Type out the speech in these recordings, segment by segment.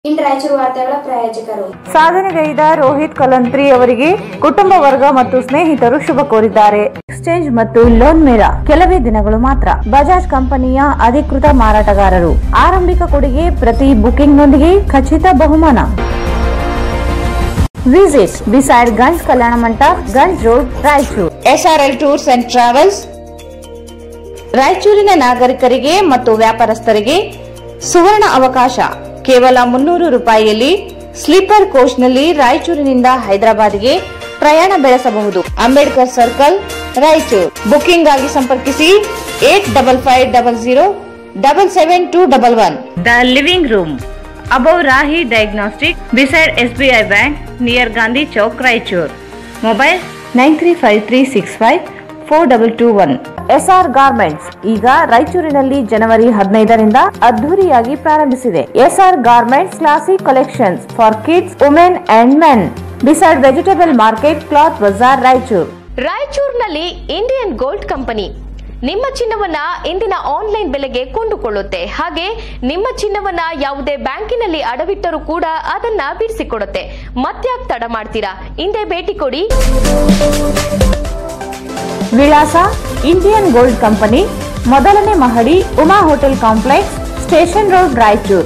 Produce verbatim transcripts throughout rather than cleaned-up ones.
ಇನ್ ರಾಯಚೂರು ವಾರ್ತೆಗಳ ಪ್ರಾಯೋಜಕರು ಸಾಧನೆಗೈದ ರೋಹಿತ್ ಕಲಂತ್ರಿ ಅವರಿಗೆ ಕುಟುಂಬ ವರ್ಗ ಮತ್ತು ಸ್ನೇಹಿತರು ಶುಭ ಕೋರಿದ್ದಾರೆ. ಎಕ್ಸ್ಚೇಂಜ್ ಮತ್ತು ಲೋನ್ ಮೇಳ ಕೆಲವೇ ದಿನಗಳು ಮಾತ್ರ. ಬಜಾಜ್ ಕಂಪನಿಯ ಅಧಿಕೃತ ಮಾರಾಟಗಾರರು. ಆರಂಭಿಕ ಕೊಡುಗೆ ಪ್ರತಿ ಬುಕಿಂಗ್ ನೊಂದಿಗೆ ಖಚಿತ ಬಹುಮಾನ. Visit beside Ganj Kalyana Mantapa, Ganj road, Raichur. SRL tours and travels ರಾಯಚೂರಿನ ನಾಗರಿಕರಿಗೆ ಮತ್ತು ವ್ಯಾಪಾರಸ್ಥರಿಗೆ ಸುವರ್ಣ ಅವಕಾಶ. ಕೇವಲ ಮುನ್ನೂರು ರೂಪಾಯಿಯಲ್ಲಿ ಸ್ಲೀಪರ್ ಕೋಚ್ನಲ್ಲಿ ರಾಯಚೂರಿನಿಂದ ಹೈದರಾಬಾದ್ಗೆ ಪ್ರಯಾಣ ಬೆಳೆಸಬಹುದು. ಅಂಬೇಡ್ಕರ್ ಸರ್ಕಲ್, ರಾಯಚೂರು. ಬುಕಿಂಗ್ ಆಗಿ ಸಂಪರ್ಕಿಸಿ eight double five double zero double seven two double one. The living room above Rahi diagnostic beside SBI bank near Gandhi Chowk, Raichur. Mobile nine three five three six five four double two one. SR garments ಈಗ ರಾಯಚೂರಿನಲ್ಲಿ ಜನವರಿ ಹದಿನೈದರಿಂದ ಅದ್ದೂರಿಯಾಗಿ ಪ್ರಾರಂಭಿಸಿದೆ. SR garments classic collections for kids, women and men beside vegetable market, cloth ಬಜಾರ್, ರಾಯಚೂರು. ರಾಯಚೂರಿನಲ್ಲಿ Indian gold company ನಿಮ್ಮ ಚಿನ್ನವನ್ನ ಇಂದಿನ ಆನ್ಲೈನ್ ಬೆಲೆಗೆ ಕೊಂಡುಕೊಳ್ಳುತ್ತೆ. ಹಾಗೆ ನಿಮ್ಮ ಚಿನ್ನವನ್ನ ಯಾವುದೇ ಬ್ಯಾಂಕಿನಲ್ಲಿ ಅಡವಿಟ್ಟರೂ ಕೂಡ ಅದನ್ನ ಬಿಡಿಸಿಕೊಡುತ್ತೆ. ಮತ್ಯಾಕ್ ತಡ ಮಾಡ್ತೀರಾ? ಹಿಂದೆ ಭೇಟಿ ಕೊಡಿ. ವಿಳಾಸ ಇಂಡಿಯನ್ ಗೋಲ್ಡ್ ಕಂಪನಿ, ಮೊದಲನೇ ಮಹಡಿ, Uma hotel complex, station road, Raichur.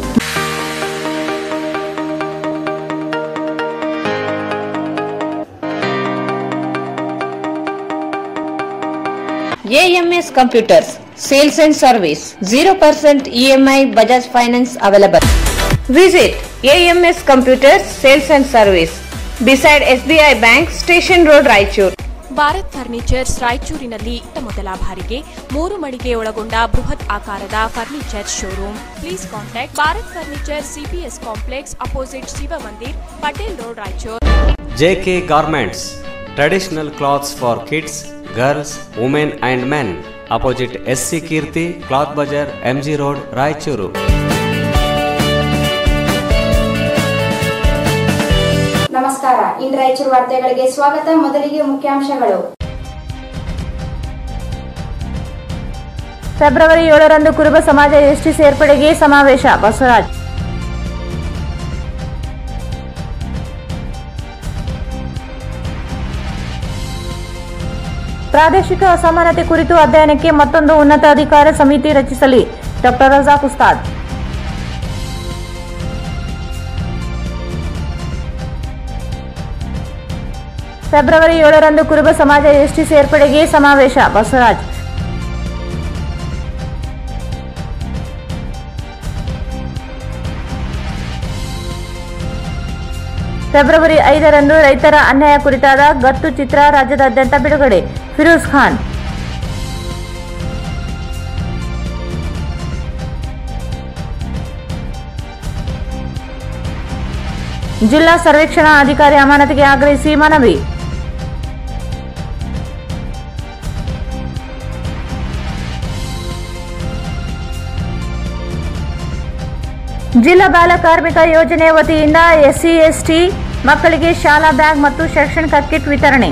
AMS computers sales and service, zero percent EMI, Bajaj finance available. Visit AMS computers sales and service beside SBI bank, station road, Raichur. Bharat furnitures ರಾಯಚೂರಿನಲ್ಲಿ ಮೊದಲ ಬಾರಿಗೆ ಮೂರು ಮಳಿಗೆ ಒಳಗೊಂಡ ಬೃಹತ್ ಆಕಾರದ furniture showroom. Please contact Bharat furniture, CPS complex, opposite Shiva Mandir, Patel road, Raichur. JK garments traditional cloths for kids, girls, women and men, opposite SC Keerthi, cloth ಬಜಾರ್, MG road, Raichur. ನಮಸ್ಕಾರ. ಇನ್ ರಾಯಚೂರು ವಾರ್ತೆಗಳಿಗೆ ಸ್ವಾಗತ. ಮೊದಲಿಗೆ ಮುಖ್ಯಾಂಶಗಳು. ಫೆಬ್ರವರಿ ಏಳರಂದು ಕುರುಬ ಸಮಾಜ ಎಸ್ಟಿ ಸೇರ್ಪಡೆಗೆ ಸಮಾವೇಶ, ಬಸವರಾಜ್. ಪ್ರಾದೇಶಿಕ ಅಸಮಾನತೆ ಕುರಿತು ಅಧ್ಯಯನಕ್ಕೆ ಮತ್ತೊಂದು ಉನ್ನತ ಅಧಿಕಾರ ಸಮಿತಿ ರಚಿಸಲಿ, ಡಾಕ್ಟರ್ ರಜಾಕ್ ಉಸ್ತಾದ್. ಫೆಬ್ರವರಿ ಏಳರಂದು ಕುರುಬ ಸಮಾಜ ಎಸ್ಟಿ ಸೇರ್ಪಡೆಗೆ ಸಮಾವೇಶ, ಬಸವರಾಜ್. ಫೆಬ್ರವರಿ ಐದರಂದು ರೈತರ ಅನ್ಯಾಯ ಕುರಿತಾದ ಗತ್ತು ಚಿತ್ರ ರಾಜ್ಯದಾದ್ಯಂತ ಬಿಡುಗಡೆ, ಫಿರೋಜ್ ಖಾನ್. ಜಿಲ್ಲಾ ಸರ್ವೇಕ್ಷಣಾ ಅಧಿಕಾರಿ ಅಮಾನತಿಗೆ ಆಗ್ರಹಿಸಿ ಮನವಿ. ಜಿಲ್ಲಾ ಬಾಲ ಕಾರ್ಮಿಕ ಯೋಜನೆ ವತಿಯಿಂದ ಎಸ್ಸಿ ಎಸ್ಟಿ ಮಕ್ಕಳಿಗೆ ಶಾಲಾ ಬ್ಯಾಗ್ ಮತ್ತು ಶೈಕ್ಷಣಿಕ ಕಿಟ್ ವಿತರಣೆ.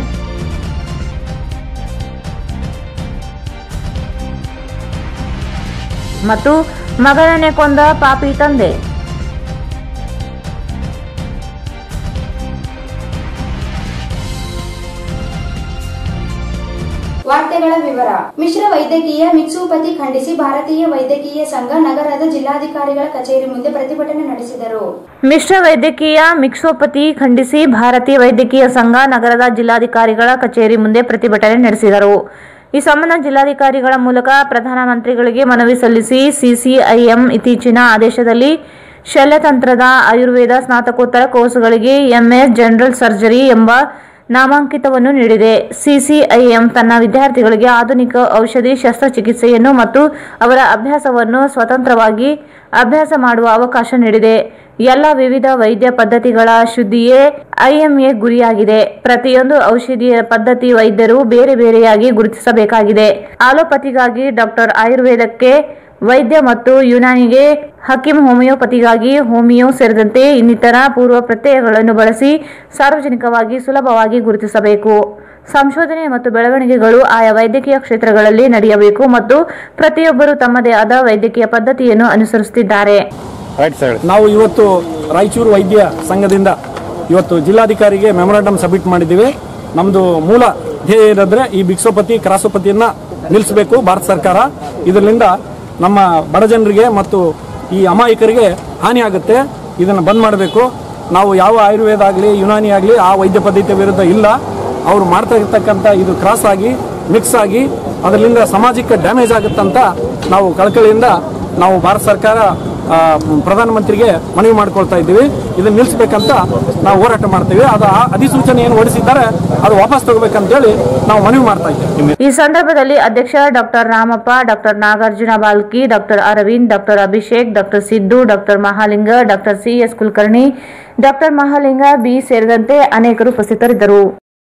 ಮತ್ತು ಮಗನನ್ನೇ ಕೊಂದ ಪಾಪಿ ತಂದೆ. ವಾರ್ತೆಗಳ ವಿವರ. ಮಿಶ್ರ ವೈದ್ಯಕೀಯ ಮಿಕ್ಸೋಪತಿ ಖಂಡಿಸಿ ಭಾರತೀಯ ವೈದ್ಯಕೀಯ ಸಂಘ ನಗರದ ಜಿಲ್ಲಾಧಿಕಾರಿಗಳ ಕಚೇರಿ ಮುಂದೆ ಪ್ರತಿಭಟನೆ ನಡೆಸಿದರು. ಮಿಶ್ರ ವೈದ್ಯಕೀಯ ಮಿಕ್ಸೋಪತಿ ಖಂಡಿಸಿ ಭಾರತೀಯ ವೈದ್ಯಕೀಯ ಸಂಘ ನಗರದ ಜಿಲ್ಲಾಧಿಕಾರಿಗಳ ಕಚೇರಿ ಮುಂದೆ ಪ್ರತಿಭಟನೆ ನಡೆಸಿದರು. ಈ ಸಂಬಂಧ ಜಿಲ್ಲಾಧಿಕಾರಿಗಳ ಮೂಲಕ ಪ್ರಧಾನಮಂತ್ರಿಗಳಿಗೆ ಮನವಿ ಸಲ್ಲಿಸಿ ಸಿಸಿಐಎಂ ಇತ್ತೀಚಿನ ಆದೇಶದಲ್ಲಿ ಶಲ್ಯತಂತ್ರದ ಆಯುರ್ವೇದ ಸ್ನಾತಕೋತ್ತರ ಕೋರ್ಸ್ಗಳಿಗೆ ಎಂಎಸ್ ಜನರಲ್ ಸರ್ಜರಿ ಎಂಬ ನಾಮಾಂಕಿತವನ್ನು ನೀಡಿದೆ. ಸಿಸಿಐಎಂ ತನ್ನ ವಿದ್ಯಾರ್ಥಿಗಳಿಗೆ ಆಧುನಿಕ ಔಷಧಿ ಶಸ್ತ್ರಚಿಕಿತ್ಸೆಯನ್ನು ಮತ್ತು ಅವರ ಅಭ್ಯಾಸವನ್ನು ಸ್ವತಂತ್ರವಾಗಿ ಅಭ್ಯಾಸ ಮಾಡುವ ಅವಕಾಶ ನೀಡಿದೆ. ಎಲ್ಲ ವಿವಿಧ ವೈದ್ಯ ಪದ್ಧತಿಗಳ ಶುದ್ಧಿಯೇ ಐಎಂಎ ಗುರಿಯಾಗಿದೆ. ಪ್ರತಿಯೊಂದು ಔಷಧಿಯ ಪದ್ಧತಿ ವೈದ್ಯರು ಬೇರೆ ಬೇರೆಯಾಗಿ ಗುರುತಿಸಬೇಕಾಗಿದೆ. ಆಲೋಪತಿಗಾಗಿ ಡಾಕ್ಟರ್, ಆಯುರ್ವೇದಕ್ಕೆ ವೈದ್ಯ ಮತ್ತು ಯುನಾನಿಗೆ ಹಕೀಂ, ಹೋಮಿಯೋಪತಿಗಾಗಿ ಹೋಮಿಯೋ ಸೇರಿದಂತೆ ಇನ್ನಿತರ ಪೂರ್ವ ಪ್ರತ್ಯಯಗಳನ್ನು ಬಳಸಿ ಸಾರ್ವಜನಿಕವಾಗಿ ಸುಲಭವಾಗಿ ಗುರುತಿಸಬೇಕು. ಸಂಶೋಧನೆ ಮತ್ತು ಬೆಳವಣಿಗೆಗಳು ಆಯಾ ವೈದ್ಯಕೀಯ ಕ್ಷೇತ್ರಗಳಲ್ಲಿ ನಡೆಯಬೇಕು ಮತ್ತು ಪ್ರತಿಯೊಬ್ಬರು ತಮ್ಮದೇ ಆದ ವೈದ್ಯಕೀಯ ಪದ್ಧತಿಯನ್ನು ಅನುಸರಿಸುತ್ತಿದ್ದಾರೆ. ನಾವು ಇವತ್ತು ರಾಯಚೂರು ವೈದ್ಯ ಸಂಘದಿಂದ ಇವತ್ತು ಜಿಲ್ಲಾಧಿಕಾರಿಗೆ ಮೆಮೊರಾಂಡಮ್ ಸಬ್ಮಿಟ್ ಮಾಡಿದ್ದೀವಿ. ನಮ್ಮದು ಮೂಲ ಧ್ಯೇಯ ಏನಂದ್ರೆ ಈ ಭಿಕ್ಷೋಪತಿ ಕ್ರಾಸೋಪತಿಯನ್ನ ನಿಲ್ಲಿಸಬೇಕು ಭಾರತ ಸರ್ಕಾರ. ಇದರಿಂದ ನಮ್ಮ ಬಡ ಜನರಿಗೆ ಮತ್ತು ಈ ಅಮಾಯಕರಿಗೆ ಹಾನಿ ಆಗುತ್ತೆ. ಇದನ್ನು ಬಂದ್ ಮಾಡಬೇಕು. ನಾವು ಯಾವ ಆಯುರ್ವೇದ ಆಗಲಿ ಯುನಾನಿ ಆಗಲಿ ಆ ವೈದ್ಯ ಪದ್ಧತಿ ವಿರುದ್ಧ ಇಲ್ಲ. ಅವರು ಮಾಡ್ತಾ ಇರ್ತಕ್ಕಂಥ ಇದು ಕ್ರಾಸ್ ಆಗಿ ಮಿಕ್ಸ್ ಆಗಿ ಅದರಿಂದ ಸಮಾಜಕ್ಕೆ ಡ್ಯಾಮೇಜ್ ಆಗುತ್ತಂತ ನಾವು ಕಳಕಳಿಯಿಂದ ನಾವು ಭಾರತ ಸರ್ಕಾರ ಪ್ರಧಾನಮಂತ್ರಿಗೆ ಮನವಿ ಮಾಡ್ಕೊಳ್ತಾ ಇದ್ದೀವಿ. ಇದನ್ನ ನಿಲ್ಲಿಸಬೇಕಂತ ನಾವು ಹೋರಾಟ ಮಾಡ್ತೀವಿ. ಅದು ಅಧಿಸೂಚನೆ ಏನು ಹೊರಡಿಸಿದ್ದಾರೆ ಅದು ವಾಪಸ್ ತಗೋಬೇಕಂತೇಳಿ ನಾವು ಮನವಿ ಮಾಡ್ತಾ ಇದ್ದೀವಿ. ಈ ಸಂದರ್ಭದಲ್ಲಿ ಅಧ್ಯಕ್ಷ doctor Ramappa, doctor Nagarjuna Balki, doctor Aravind, doctor Abhishek, doctor Siddu, doctor Mahalinga, doctor C S Kulkarni, doctor Mahalinga B ಸೇರಿದಂತೆ ಅನೇಕರು ಉಪಸ್ಥಿತರಿದ್ದರು.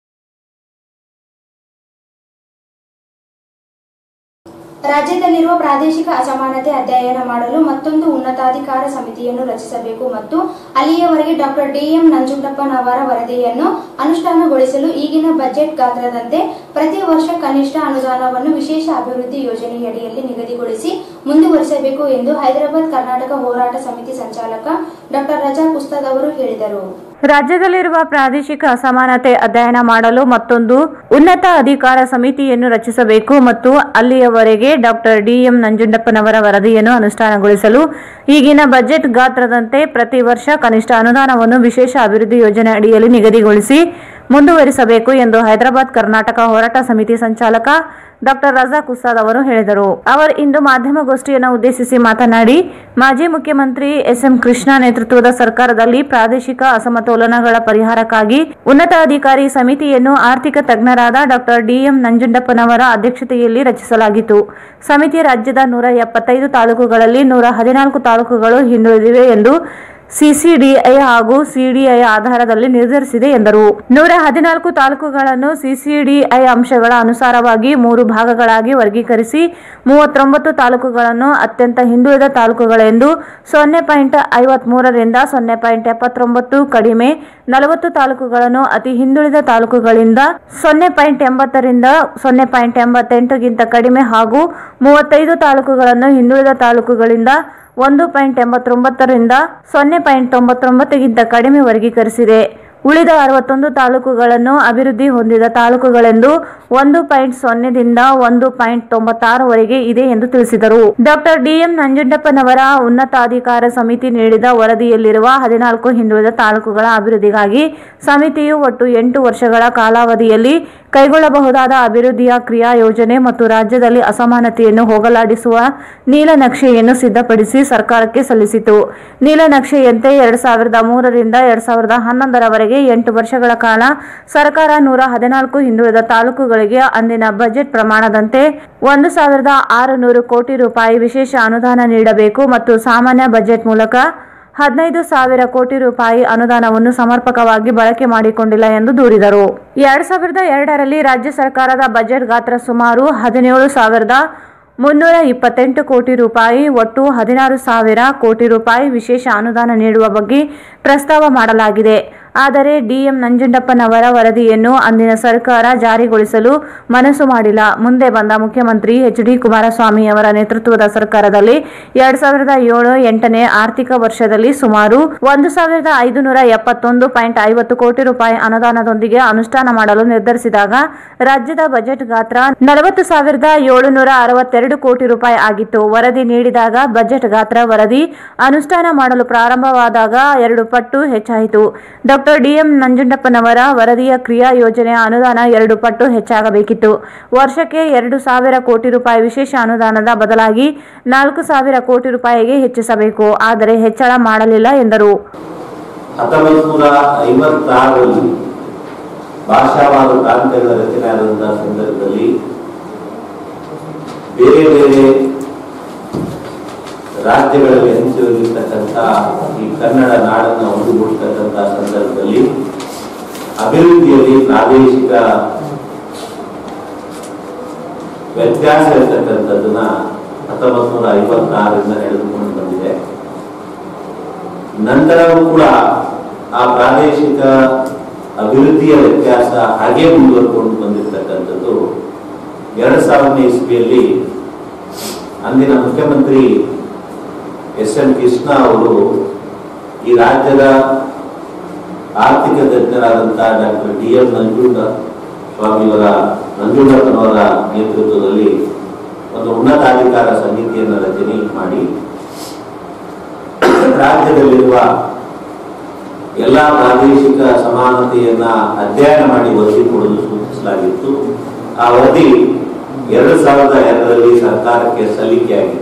ರಾಜ್ಯದಲ್ಲಿರುವ ಪ್ರಾದೇಶಿಕ ಅಸಮಾನತೆ ಅಧ್ಯಯನ ಮಾಡಲು ಮತ್ತೊಂದು ಉನ್ನತಾಧಿಕಾರ ಸಮಿತಿಯನ್ನು ರಚಿಸಬೇಕು ಮತ್ತು ಅಲ್ಲಿಯವರೆಗೆ ಡಾಕ್ಟರ್ ಡಿಎಂ ನಂಜುಂಡಪ್ಪನವರ ವರದಿಯನ್ನು ಅನುಷ್ಠಾನಗೊಳಿಸಲು ಈಗಿನ ಬಜೆಟ್ ಗಾತ್ರದಂತೆ ಪ್ರತಿ ವರ್ಷ ಕನಿಷ್ಠ ಅನುದಾನವನ್ನು ವಿಶೇಷ ಅಭಿವೃದ್ಧಿ ಯೋಜನೆಯಡಿಯಲ್ಲಿ ನಿಗದಿಗೊಳಿಸಿ ಮುಂದುವರಿಸಬೇಕು ಎಂದು ಹೈದರಾಬಾದ್ ಕರ್ನಾಟಕ ಹೋರಾಟ ಸಮಿತಿ ಸಂಚಾಲಕ ಡಾಕ್ಟರ್ ರಜಾಕ್ ಉಸ್ತಾದ್ ಅವರು ಹೇಳಿದರು. ರಾಜ್ಯದಲ್ಲಿರುವ ಪ್ರಾದೇಶಿಕ ಅಸಮಾನತೆ ಅಧ್ಯಯನ ಮಾಡಲು ಮತ್ತೊಂದು ಉನ್ನತ ಅಧಿಕಾರ ಸಮಿತಿಯನ್ನು ರಚಿಸಬೇಕು ಮತ್ತು ಅಲ್ಲಿಯವರೆಗೆ ಡಾಕ್ಟರ್ ಡಿಎಂ ನಂಜುಂಡಪ್ಪನವರ ವರದಿಯನ್ನು ಅನುಷ್ಠಾನಗೊಳಿಸಲು ಈಗಿನ ಬಜೆಟ್ ಗಾತ್ರದಂತೆ ಪ್ರತಿ ವರ್ಷ ಕನಿಷ್ಠ ಅನುದಾನವನ್ನು ವಿಶೇಷ ಅಭಿವೃದ್ಧಿ ಯೋಜನೆ ಅಡಿಯಲ್ಲಿ ನಿಗದಿಗೊಳಿಸಿ ಮುಂದುವರಿಸಬೇಕು ಎಂದು ಹೈದರಾಬಾದ್ ಕರ್ನಾಟಕ ಹೋರಾಟ ಸಮಿತಿ ಸಂಚಾಲಕ ಡಾಕ್ಟರ್ ರಜಾಕ್ ಉಸ್ತಾದ್ ಅವರು ಹೇಳಿದರು. ಅವರು ಇಂದು ಮಾಧ್ಯಮಗೋಷ್ಠಿಯನ್ನು ಉದ್ದೇಶಿಸಿ ಮಾತನಾಡಿ, ಮಾಜಿ ಮುಖ್ಯಮಂತ್ರಿ ಎಸ್ ಎಂ ಕೃಷ್ಣ ನೇತೃತ್ವದ ಸರ್ಕಾರದಲ್ಲಿ ಪ್ರಾದೇಶಿಕ ಅಸಮತೋಲನಗಳ ಪರಿಹಾರಕ್ಕಾಗಿ ಉನ್ನತ ಅಧಿಕಾರಿ ಸಮಿತಿಯನ್ನು ಆರ್ಥಿಕ ತಜ್ಞರಾದ ಡಾಕ್ಟರ್ ಡಿಎಂ ನಂಜುಂಡಪ್ಪನವರ ಅಧ್ಯಕ್ಷತೆಯಲ್ಲಿ ರಚಿಸಲಾಗಿತ್ತು. ಸಮಿತಿ ರಾಜ್ಯದ ನೂರ ಎಪ್ಪತ್ತೈದು ತಾಲೂಕುಗಳಲ್ಲಿ ನೂರ ಹದಿನಾಲ್ಕು ತಾಲೂಕುಗಳು ಹಿಂದುಳಿದಿವೆ ಎಂದು ಸಿಸಿಡಿಐ ಹಾಗೂ ಸಿಡಿಐ ಆಧಾರದಲ್ಲಿ ನಿರ್ಧರಿಸಿದೆ ಎಂದರು. ನೂರ ಹದಿನಾಲ್ಕು ತಾಲೂಕುಗಳನ್ನು ಸಿಸಿಡಿಐ ಅಂಶಗಳ ಅನುಸಾರವಾಗಿ ಮೂರು ಭಾಗಗಳಾಗಿ ವರ್ಗೀಕರಿಸಿ ಮೂವತ್ತೊಂಬತ್ತು ತಾಲೂಕುಗಳನ್ನು ಅತ್ಯಂತ ಹಿಂದುಳಿದ ತಾಲೂಕುಗಳೆಂದು ಸೊನ್ನೆ ಪಾಯಿಂಟ್ ಐವತ್ ಮೂರರಿಂದ ಸೊನ್ನೆ ಪಾಯಿಂಟ್ ಎಪ್ಪತ್ತೊಂಬತ್ತು ಕಡಿಮೆ, ನಲವತ್ತು ತಾಲೂಕುಗಳನ್ನು ಅತಿ ಹಿಂದುಳಿದ ತಾಲೂಕುಗಳಿಂದ ಸೊನ್ನೆ ಪಾಯಿಂಟ್ ಎಂಬತ್ತರಿಂದ ಸೊನ್ನೆ ಪಾಯಿಂಟ್ ಎಂಬತ್ತೆಂಟುಗಿಂತ ಕಡಿಮೆ ಹಾಗೂ ಮೂವತ್ತೈದು ತಾಲೂಕುಗಳನ್ನು ಹಿಂದುಳಿದ ತಾಲೂಕುಗಳಿಂದ ಒಂದು ಪಾಯಿಂಟ್ ಎಂಬತ್ತೊಂಬತ್ತರಿಂದ ಸೊನ್ನೆ ಪಾಯಿಂಟ್ ತೊಂಬತ್ತೊಂಬತ್ತುಗಿಂತ ಕಡಿಮೆ ವರ್ಗೀಕರಿಸಿದೆ. ಉಳಿದ ಅರವತ್ತೊಂದು ತಾಲೂಕುಗಳನ್ನು ಅಭಿವೃದ್ಧಿ ಹೊಂದಿದ ತಾಲೂಕುಗಳೆಂದು ಒಂದು ಪಾಯಿಂಟ್ ಸೊನ್ನೆದಿಂದ ಒಂದು ಪಾಯಿಂಟ್ ತೊಂಬತ್ತಾರವರೆಗೆ ಇದೆ ಎಂದು ತಿಳಿಸಿದರು. ಡಾಕ್ಟರ್ ಡಿಎಂ ನಂಜುಂಡಪ್ಪನವರ ಉನ್ನತಾಧಿಕಾರ ಸಮಿತಿ ನೀಡಿದ ವರದಿಯಲ್ಲಿರುವ ಹದಿನಾಲ್ಕು ಹಿಂದುಳಿದ ತಾಲೂಕುಗಳ ಅಭಿವೃದ್ಧಿಗಾಗಿ ಸಮಿತಿಯು ಒಟ್ಟು ಎಂಟು ವರ್ಷಗಳ ಕಾಲಾವಧಿಯಲ್ಲಿ ಕೈಗೊಳ್ಳಬಹುದಾದ ಅಭಿವೃದ್ಧಿಯ ಕ್ರಿಯಾ ಯೋಜನೆ ಮತ್ತು ರಾಜ್ಯದಲ್ಲಿ ಅಸಮಾನತೆಯನ್ನು ಹೋಗಲಾಡಿಸುವ ನೀಲನಕ್ಷೆಯನ್ನು ಸಿದ್ಧಪಡಿಸಿ ಸರ್ಕಾರಕ್ಕೆ ಸಲ್ಲಿಸಿತು. ನೀಲನಕ್ಷೆಯಂತೆ ಎರಡ್ ಸಾವಿರದ ಮೂರರಿಂದ ಎರಡ್ ಸಾವಿರದ ಹನ್ನೊಂದರವರೆಗೆ ಎಂಟು ವರ್ಷಗಳ ಕಾಲ ಸರ್ಕಾರ ನೂರ ಹದಿನಾಲ್ಕು ಹಿಂದುಳಿದ ತಾಲೂಕುಗಳಿಗೆ ಅಂದಿನ ಬಜೆಟ್ ಪ್ರಮಾಣದಂತೆ ಒಂದು ಸಾವಿರದ ಆರುನೂರು ಕೋಟಿ ರೂಪಾಯಿ ವಿಶೇಷ ಅನುದಾನ ನೀಡಬೇಕು ಮತ್ತು ಸಾಮಾನ್ಯ ಬಜೆಟ್ ಮೂಲಕ ಹದಿನೈದು ಸಾವಿರ ಕೋಟಿ ರೂಪಾಯಿ ಅನುದಾನವನ್ನು ಸಮರ್ಪಕವಾಗಿ ಬಳಕೆ ಮಾಡಿಕೊಂಡಿಲ್ಲ ಎಂದು ದೂರಿದರು. ಎರಡ್ ಸಾವಿರದ ಎರಡರಲ್ಲಿ ರಾಜ್ಯ ಸರ್ಕಾರದ ಬಜೆಟ್ ಗಾತ್ರ ಸುಮಾರು ಹದಿನೇಳು ಸಾವಿರದ ಮುನ್ನೂರ ಇಪ್ಪತ್ತೆಂಟು ಕೋಟಿ ರೂಪಾಯಿ, ಒಟ್ಟು ಹದಿನಾರು ಸಾವಿರ ಕೋಟಿ ರೂಪಾಯಿ ವಿಶೇಷ ಅನುದಾನ ನೀಡುವ ಬಗ್ಗೆ ಪ್ರಸ್ತಾವ ಮಾಡಲಾಗಿದೆ. ಆದರೆ ಡಿಎಂ ನಂಜುಂಡಪ್ಪನವರ ವರದಿಯನ್ನು ಅಂದಿನ ಸರ್ಕಾರ ಜಾರಿಗೊಳಿಸಲು ಮನಸ್ಸು ಮಾಡಿಲ್ಲ. ಮುಂದೆ ಬಂದ ಮುಖ್ಯಮಂತ್ರಿ ಎಚ್ ಡಿ ಕುಮಾರಸ್ವಾಮಿ ಅವರ ನೇತೃತ್ವದ ಸರ್ಕಾರದಲ್ಲಿ ಎರಡ್ ಸಾವಿರದ ಏಳು ಎಂಟನೇ ಆರ್ಥಿಕ ವರ್ಷದಲ್ಲಿ ಸುಮಾರು ಒಂದು ಸಾವಿರದ ಐದುನೂರ ಎಪ್ಪತ್ತೊಂದು ಪಾಯಿಂಟ್ ಐವತ್ತು ಕೋಟಿ ರೂಪಾಯಿ ಅನುದಾನದೊಂದಿಗೆ ಅನುಷ್ಠಾನ ಮಾಡಲು ನಿರ್ಧರಿಸಿದಾಗ ರಾಜ್ಯದ ಬಜೆಟ್ ಗಾತ್ರ ನಲವತ್ತು ಸಾವಿರದ ಏಳುನೂರ ಅರವತ್ತೆರಡು ಕೋಟಿ ರೂಪಾಯಿ ಆಗಿತ್ತು. ವರದಿ ನೀಡಿದಾಗ ಬಜೆಟ್ ಗಾತ್ರ ವರದಿ ಅನುಷ್ಠಾನ ಮಾಡಲು ಪ್ರಾರಂಭವಾದಾಗ ಎರಡು ಪಟ್ಟು ಹೆಚ್ಚಾಯಿತು. ಡಾಕ್ಟರ್ ಡಿಎಂ ನಂಜುಂಡಪ್ಪನವರ ವರದಿಯ ಕ್ರಿಯಾ ಯೋಜನೆಯ ಅನುದಾನ ಎರಡು ಪಟ್ಟು ಹೆಚ್ಚಾಗಬೇಕಿತ್ತು. ವರ್ಷಕ್ಕೆ ಎರಡು ಸಾವಿರ ಕೋಟಿ ರೂಪಾಯಿ ವಿಶೇಷ ಅನುದಾನದ ಬದಲಾಗಿ ನಾಲ್ಕು ಸಾವಿರ ಕೋಟಿ ರೂಪಾಯಿಗೆ ಹೆಚ್ಚಿಸಬೇಕು. ಆದರೆ ಹೆಚ್ಚಳ ಮಾಡಲಿಲ್ಲ ಎಂದರು. ಹತ್ತೊಂಬತ್ತು ನೂರ ಐವತ್ತಾರರಲ್ಲಿ ಭಾಷಾವಾರು ಪ್ರಾಂತ್ಯಗಳ ರಚನೆಯಾದಂತಹ ಸಂದರ್ಭದಲ್ಲಿ ಬೇರೆ ಬೇರೆ ರಾಜ್ಯಗಳಲ್ಲಿ ಹಂಚಿಕೊಂಡಿರ್ತಕ್ಕಂಥ ಈ ಕನ್ನಡ ನಾಡನ್ನು ಒಂದುಗೂಡಿಸ್ತಕ್ಕಂಥ ಸಂದರ್ಭದಲ್ಲಿ ಅಭಿವೃದ್ಧಿಯಲ್ಲಿ ಪ್ರಾದೇಶಿಕ ವ್ಯತ್ಯಾಸ ಇರತಕ್ಕಂಥದ್ದನ್ನ ಹತ್ತೊಂಬತ್ತು ನೂರ ಐವತ್ತಾರರಿಂದ ನಡೆದುಕೊಂಡು ಬಂದಿದೆ. ನಂತರವೂ ಕೂಡ ಆ ಪ್ರಾದೇಶಿಕ ಅಭಿವೃದ್ಧಿಯ ವ್ಯತ್ಯಾಸ ಹಾಗೆ ಮುಂದುವರೆಕೊಂಡು ಬಂದಿರತಕ್ಕಂಥದ್ದು ಎರಡ್ ಸಾವಿರನೇ ಇಸ್ವಿಯಲ್ಲಿ ಅಂದಿನ ಮುಖ್ಯಮಂತ್ರಿ ಎಸ್ ಎಂ ಕೃಷ್ಣ ಅವರು ಈ ರಾಜ್ಯದ ಆರ್ಥಿಕ ತಜ್ಞರಾದಂತಹ ಡಾಕ್ಟರ್ ಡಿ ಎಂ ನಂಜುಂಡ ಸ್ವಾಮಿಯವರ ನಂಜುಂಡಪ್ಪನವರ ನೇತೃತ್ವದಲ್ಲಿ ಒಂದು ಉನ್ನತಾಧಿಕಾರ ಸಮಿತಿಯನ್ನು ರಚನೆ ಮಾಡಿ ರಾಜ್ಯದಲ್ಲಿರುವ ಎಲ್ಲ ಪ್ರಾದೇಶಿಕ ಸಮಾನತೆಯನ್ನ ಅಧ್ಯಯನ ಮಾಡಿ ವರದಿ ಕೊಡಲು ಸೂಚಿಸಲಾಗಿತ್ತು. ಆ ವರದಿ ಎರಡು ಸಾವಿರದ ಎರಡರಲ್ಲಿ ಸರ್ಕಾರಕ್ಕೆ ಸಲ್ಲಿಕೆಯಾಗಿದೆ.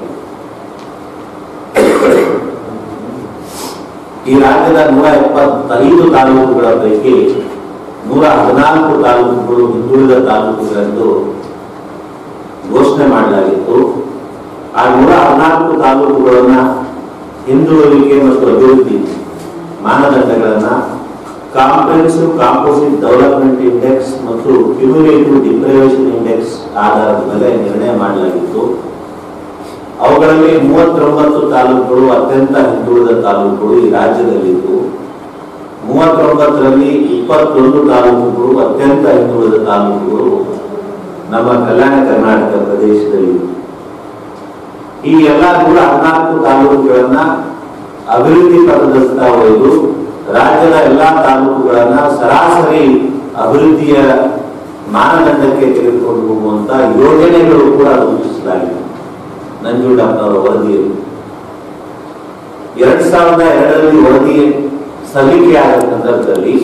ಈ ರಾಜ್ಯದ ನೂರ ಎಪ್ಪತ್ತೈದು ತಾಲೂಕುಗಳ ಪೈಕಿ ನೂರ ಹದಿನಾಲ್ಕು ತಾಲೂಕುಗಳು ಹಿಂದುಳಿದ ತಾಲೂಕುಗಳೆಂದು ಘೋಷಣೆ ಮಾಡಲಾಗಿತ್ತು. ಆ ನೂರ ಹದಿನಾಲ್ಕು ತಾಲೂಕುಗಳನ್ನ ಹಿಂದುಳಿಕೆ ಮತ್ತು ಅಭಿವೃದ್ಧಿ ಮಾನದಂಡಗಳನ್ನ ಕಾಂಪ್ರಿಹೆನ್ಸಿವ್ ಕಾಂಪೋಸಿಟ್ ಡೆವಲಪ್ಮೆಂಟ್ ಇಂಡೆಕ್ಸ್ ಮತ್ತು ಕ್ಯುಮ್ಯುಲೇಟಿವ್ ಡಿಪ್ರೈವೇಷನ್ ಇಂಡೆಕ್ಸ್ ಆಧಾರದ ಮೇಲೆ ನಿರ್ಣಯ ಮಾಡಲಾಗಿತ್ತು. ಅವುಗಳಲ್ಲಿ ಮೂವತ್ತೊಂಬತ್ತು ತಾಲೂಕುಗಳು ಅತ್ಯಂತ ಹಿಂದುಳಿದ ತಾಲೂಕುಗಳು ಈ ರಾಜ್ಯದಲ್ಲಿದ್ದು, ಮೂವತ್ತೊಂಬತ್ತರಲ್ಲಿ ಇಪ್ಪತ್ತೊಂದು ತಾಲೂಕುಗಳು ಅತ್ಯಂತ ಹಿಂದುಳಿದ ತಾಲೂಕುಗಳು ನಮ್ಮ ಕಲ್ಯಾಣ ಕರ್ನಾಟಕ ಪ್ರದೇಶದಲ್ಲಿ. ಈ ಎಲ್ಲ ನೂರ ಹದಿನಾಲ್ಕು ತಾಲೂಕುಗಳನ್ನ ಅಭಿವೃದ್ಧಿ ಪಥದತ್ತ ಒಯ್ದು ರಾಜ್ಯದ ಎಲ್ಲಾ ತಾಲೂಕುಗಳನ್ನ ಸರಾಸರಿ ಅಭಿವೃದ್ಧಿಯ ಮಾನದಂಡಕ್ಕೆ ತೆಗೆದುಕೊಂಡು ಹೋಗುವಂತ ಯೋಜನೆಗಳು ಕೂಡ ರೂಪಿಸಲಾಗಿದೆ. ನಂಜುಂಡಪ್ಪನವರ ವರದಿಯಲ್ಲಿ ಎರಡ್ ಸಾವಿರದ ಎರಡರಲ್ಲಿ ವರದಿ ಸಲ್ಲಿಕೆಯಾದ ಸಂದರ್ಭದಲ್ಲಿ